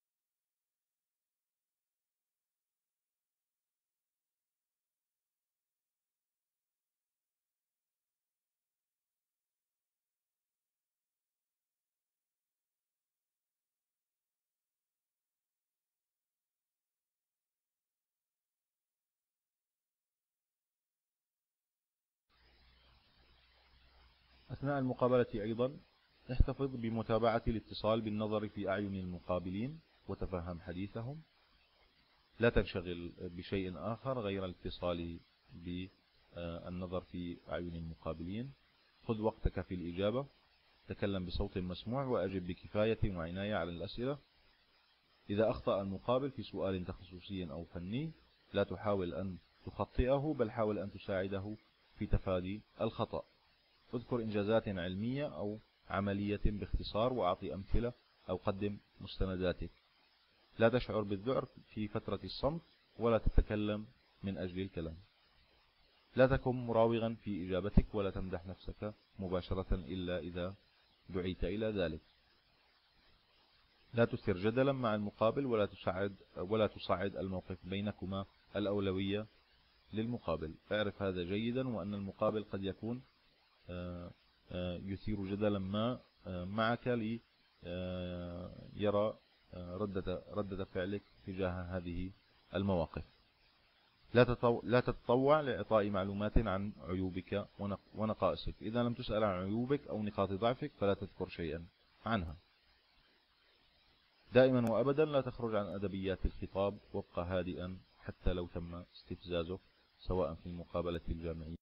S2: أثناء المقابلة أيضا احتفظ بمتابعة الاتصال بالنظر في أعين المقابلين وتفهم حديثهم. لا تنشغل بشيء آخر غير الاتصال بالنظر في أعين المقابلين. خذ وقتك في الإجابة، تكلم بصوت مسموع وأجب بكفاية وعناية على الأسئلة. إذا أخطأ المقابل في سؤال تخصصي أو فني لا تحاول أن تخطئه، بل حاول أن تساعده في تفادي الخطأ. اذكر إنجازات علمية أو عملية باختصار، وأعطي أمثلة أو قدم مستنداتك. لا تشعر بالذعر في فترة الصمت، ولا تتكلم من أجل الكلام. لا تكن مراوغا في إجابتك ولا تمدح نفسك مباشرة إلا إذا دعيت إلى ذلك. لا تثير جدلا مع المقابل ولا تصعد ولا تصعد الموقف بينكما الأولوية للمقابل. اعرف هذا جيدا، وأن المقابل قد يكون يثير جدلا ما معك ليرى ردة ردة فعلك تجاه هذه المواقف. لا تتطوع لإعطاء معلومات عن عيوبك ونقائصك. إذا لم تسأل عن عيوبك أو نقاط ضعفك فلا تذكر شيئا عنها. دائما وأبدا لا تخرج عن أدبيات الخطاب، وابقى هادئا حتى لو تم استفزازك، سواء في المقابلة الجامعية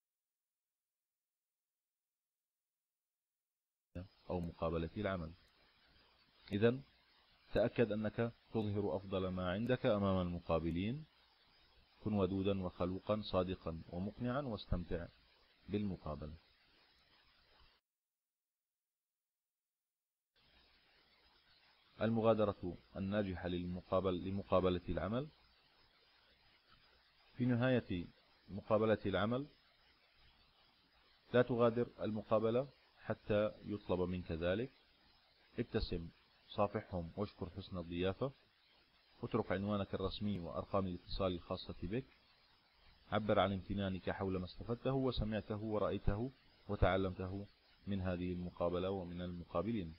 S2: أو مقابلة العمل. إذن تأكد أنك تظهر أفضل ما عندك أمام المقابلين. كن ودودا وخلوقا صادقا ومقنعا، واستمتع بالمقابلة. المغادرة الناجحة للمقابل لمقابلة العمل. في نهاية مقابلة العمل لا تغادر المقابلة حتى يطلب منك ذلك. ابتسم، صافحهم، واشكر حسن الضيافة. اترك عنوانك الرسمي وأرقام الاتصال الخاصة بك. عبر عن امتنانك حول ما استفدته وسمعته ورأيته وتعلمته من هذه المقابلة ومن المقابلين.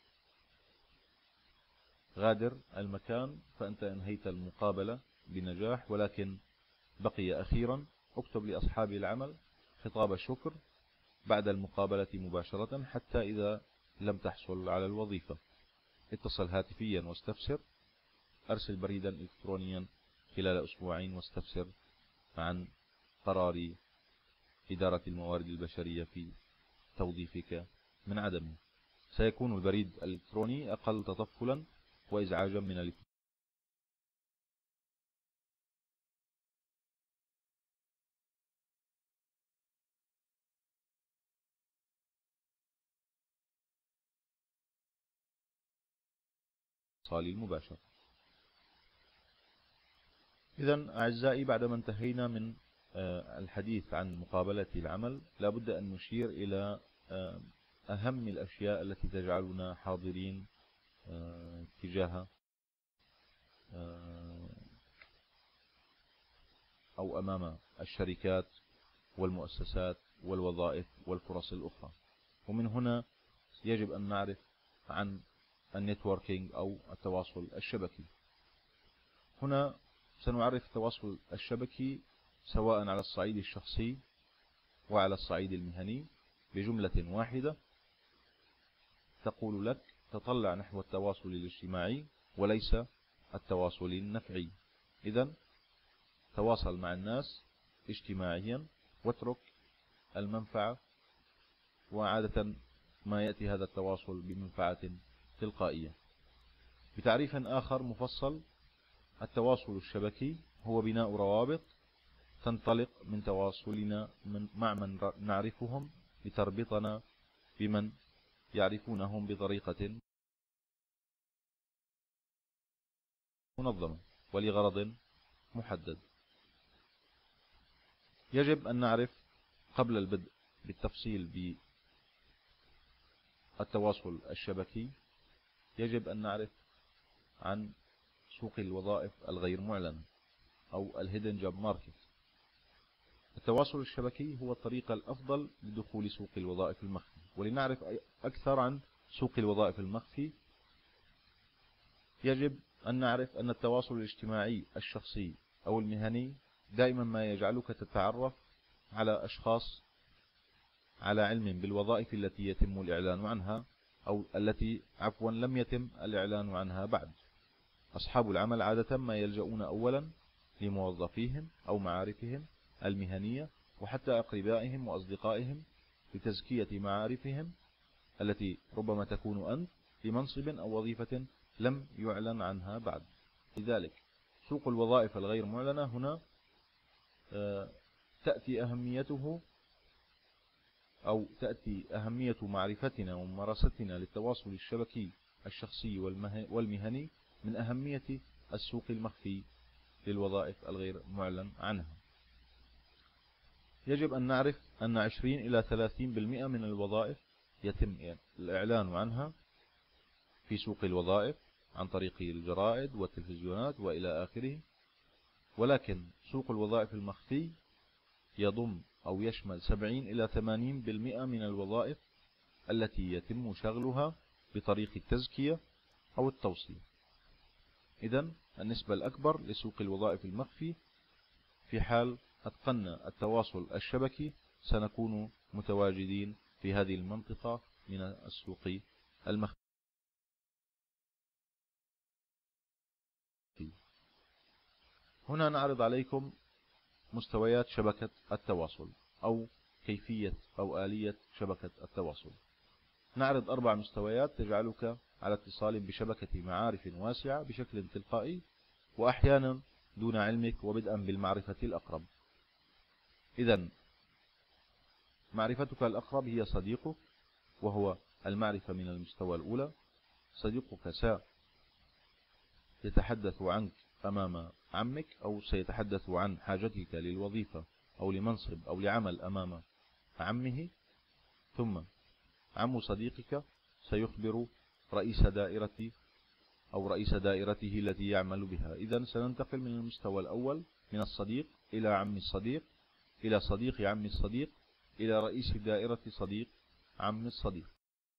S2: غادر المكان فأنت انهيت المقابلة بنجاح، ولكن بقي أخيرا اكتب لأصحاب العمل خطاب شكر بعد المقابلة مباشرة، حتى إذا لم تحصل على الوظيفة. اتصل هاتفيا واستفسر. أرسل بريدا إلكترونيا خلال أسبوعين واستفسر عن قرار إدارة الموارد البشرية في توظيفك من عدمه. سيكون البريد الإلكتروني أقل تطفلا وإزعاجا من الاتصال المباشر. إذن أعزائي، بعدما انتهينا من الحديث عن مقابلة العمل، لابد أن نشير إلى أهم الأشياء التي تجعلنا حاضرين تجاه أو أمام الشركات والمؤسسات والوظائف والفرص الأخرى. ومن هنا يجب أن نعرف عن النتوركينج أو التواصل الشبكي. هنا سنعرف التواصل الشبكي سواء على الصعيد الشخصي وعلى الصعيد المهني بجملة واحدة تقول لك: تطلع نحو التواصل الاجتماعي وليس التواصل النفعي. إذن تواصل مع الناس اجتماعيا واترك المنفعة، وعادة ما يأتي هذا التواصل بمنفعة تلقائية. بتعريف آخر مفصل، التواصل الشبكي هو بناء روابط تنطلق من تواصلنا من مع من نعرفهم لتربطنا بمن يعرفونهم بطريقة منظمة ولغرض محدد. يجب أن نعرف قبل البدء بالتفصيل بالتواصل الشبكي، يجب أن نعرف عن سوق الوظائف الغير معلنة أو الهيدن جوب ماركت. التواصل الشبكي هو الطريقة الأفضل لدخول سوق الوظائف المخفي. ولنعرف أكثر عن سوق الوظائف المخفي، يجب أن نعرف أن التواصل الاجتماعي الشخصي أو المهني دائما ما يجعلك تتعرف على أشخاص على علم بالوظائف التي يتم الإعلان عنها أو التي عفوا لم يتم الإعلان عنها بعد. أصحاب العمل عادة ما يلجؤون أولا لموظفيهم أو معارفهم المهنية وحتى أقربائهم وأصدقائهم لتزكية معارفهم التي ربما تكون أنت في منصب أو وظيفة لم يعلن عنها بعد. لذلك سوق الوظائف الغير معلنة هنا تأتي أهميته أو تأتي أهمية معرفتنا وممارستنا للتواصل الشبكي الشخصي والمهني من أهمية السوق المخفي للوظائف الغير معلن عنها. يجب أن نعرف أن عشرين إلى ثلاثين بالمئة من الوظائف يتم الإعلان عنها في سوق الوظائف عن طريق الجرائد والتلفزيونات وإلى آخره، ولكن سوق الوظائف المخفي يضم أو يشمل سبعين إلى ثمانين بالمئة من الوظائف التي يتم شغلها بطريق التزكية أو التوصية. إذن النسبة الأكبر لسوق الوظائف المخفي. في حال أتقنا التواصل الشبكي سنكون متواجدين في هذه المنطقة من السوق المخفي. هنا نعرض عليكم مستويات شبكة التواصل أو كيفية أو آلية شبكة التواصل. نعرض أربع مستويات تجعلك على اتصال بشبكة معارف واسعة بشكل تلقائي وأحيانا دون علمك وبدءا بالمعرفة الأقرب. إذن معرفتك الأقرب هي صديقك، وهو المعرفة من المستوى الأولى. صديقك سيتحدث عنك أمام عمك، أو سيتحدث عن حاجتك للوظيفة أو لمنصب أو لعمل أمام عمه، ثم عم صديقك سيخبر رئيس دائرة أو رئيس دائرته التي يعمل بها. إذن سننتقل من المستوى الأول من الصديق إلى عم الصديق، إلى صديق عم الصديق، إلى رئيس دائرة صديق عم الصديق.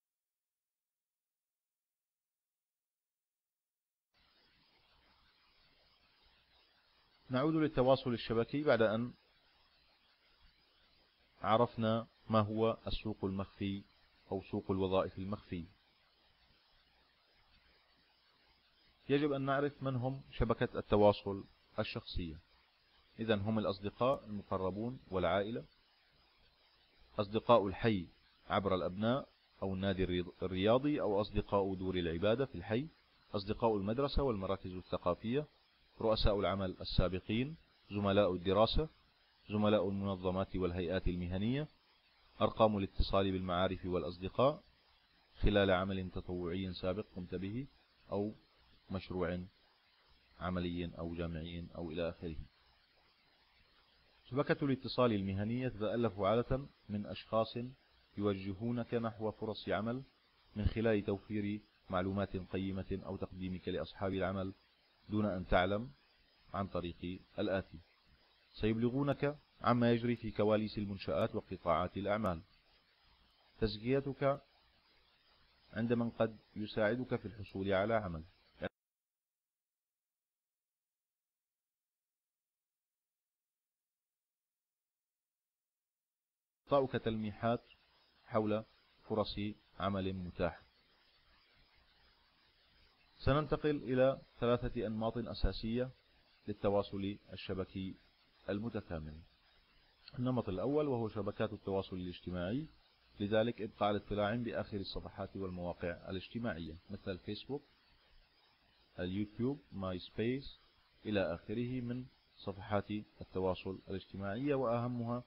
S2: نعود للتواصل الشبكي بعد أن عرفنا ما هو السوق المخفي أو سوق الوظائف المخفي. يجب أن نعرف من هم شبكة التواصل الشخصية. إذن هم الأصدقاء المقربون والعائلة، أصدقاء الحي عبر الأبناء أو النادي الرياضي أو أصدقاء دور العبادة في الحي، أصدقاء المدرسة والمراكز الثقافية، رؤساء العمل السابقين، زملاء الدراسة، زملاء المنظمات والهيئات المهنية، أرقام الاتصال بالمعارف والأصدقاء خلال عمل تطوعي سابق قمت به أو مشروع عملي أو جامعي أو إلى آخره. شبكة الاتصال المهنية تتألف عادة من أشخاص يوجهونك نحو فرص عمل من خلال توفير معلومات قيمة أو تقديمك لأصحاب العمل دون أن تعلم عن طريق الآتي: سيبلغونك عما يجري في كواليس المنشآت وقطاعات الأعمال، تزكيتك عند من قد يساعدك في الحصول على عمل، إعطاؤك تلميحات حول فرص عمل متاحة. سننتقل إلى ثلاثة أنماط أساسية للتواصل الشبكي المتكامل. النمط الأول وهو شبكات التواصل الاجتماعي، لذلك ابقى على اطلاع بآخر الصفحات والمواقع الاجتماعية مثل الفيسبوك، اليوتيوب، ماي سبيس إلى آخره من صفحات التواصل الاجتماعية، وأهمها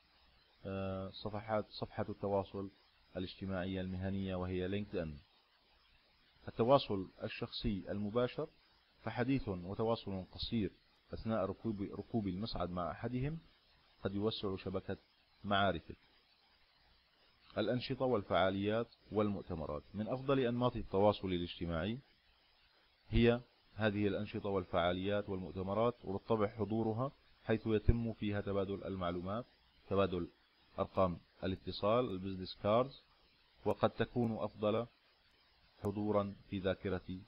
S2: صفحات صفحة التواصل الاجتماعية المهنية وهي لينكد إن. التواصل الشخصي المباشر فحديث وتواصل قصير أثناء ركوب, ركوب المصعد مع أحدهم قد يوسع شبكة معارفك. الأنشطة والفعاليات والمؤتمرات. من أفضل أنماط التواصل الاجتماعي هي هذه الأنشطة والفعاليات والمؤتمرات، وبالطبع حضورها حيث يتم فيها تبادل المعلومات، تبادل أرقام الاتصال، البزنس كاردز، وقد تكون أفضل حضورا في ذاكرة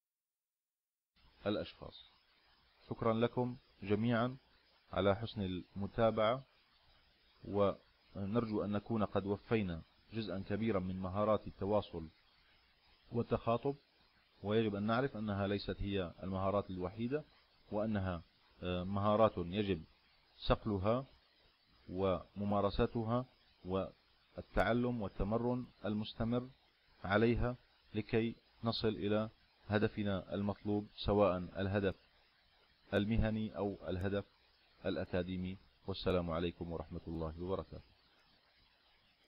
S2: الأشخاص. شكرا لكم جميعا على حسن المتابعة، ونرجو أن نكون قد وفينا جزءا كبيرا من مهارات التواصل والتخاطب، ويجب أن نعرف أنها ليست هي المهارات الوحيدة، وأنها مهارات يجب صقلها وممارستها والتعلم والتمرن المستمر عليها لكي نصل إلى هدفنا المطلوب، سواء الهدف المهني أو الهدف الأكاديمي. والسلام عليكم ورحمة الله وبركاته.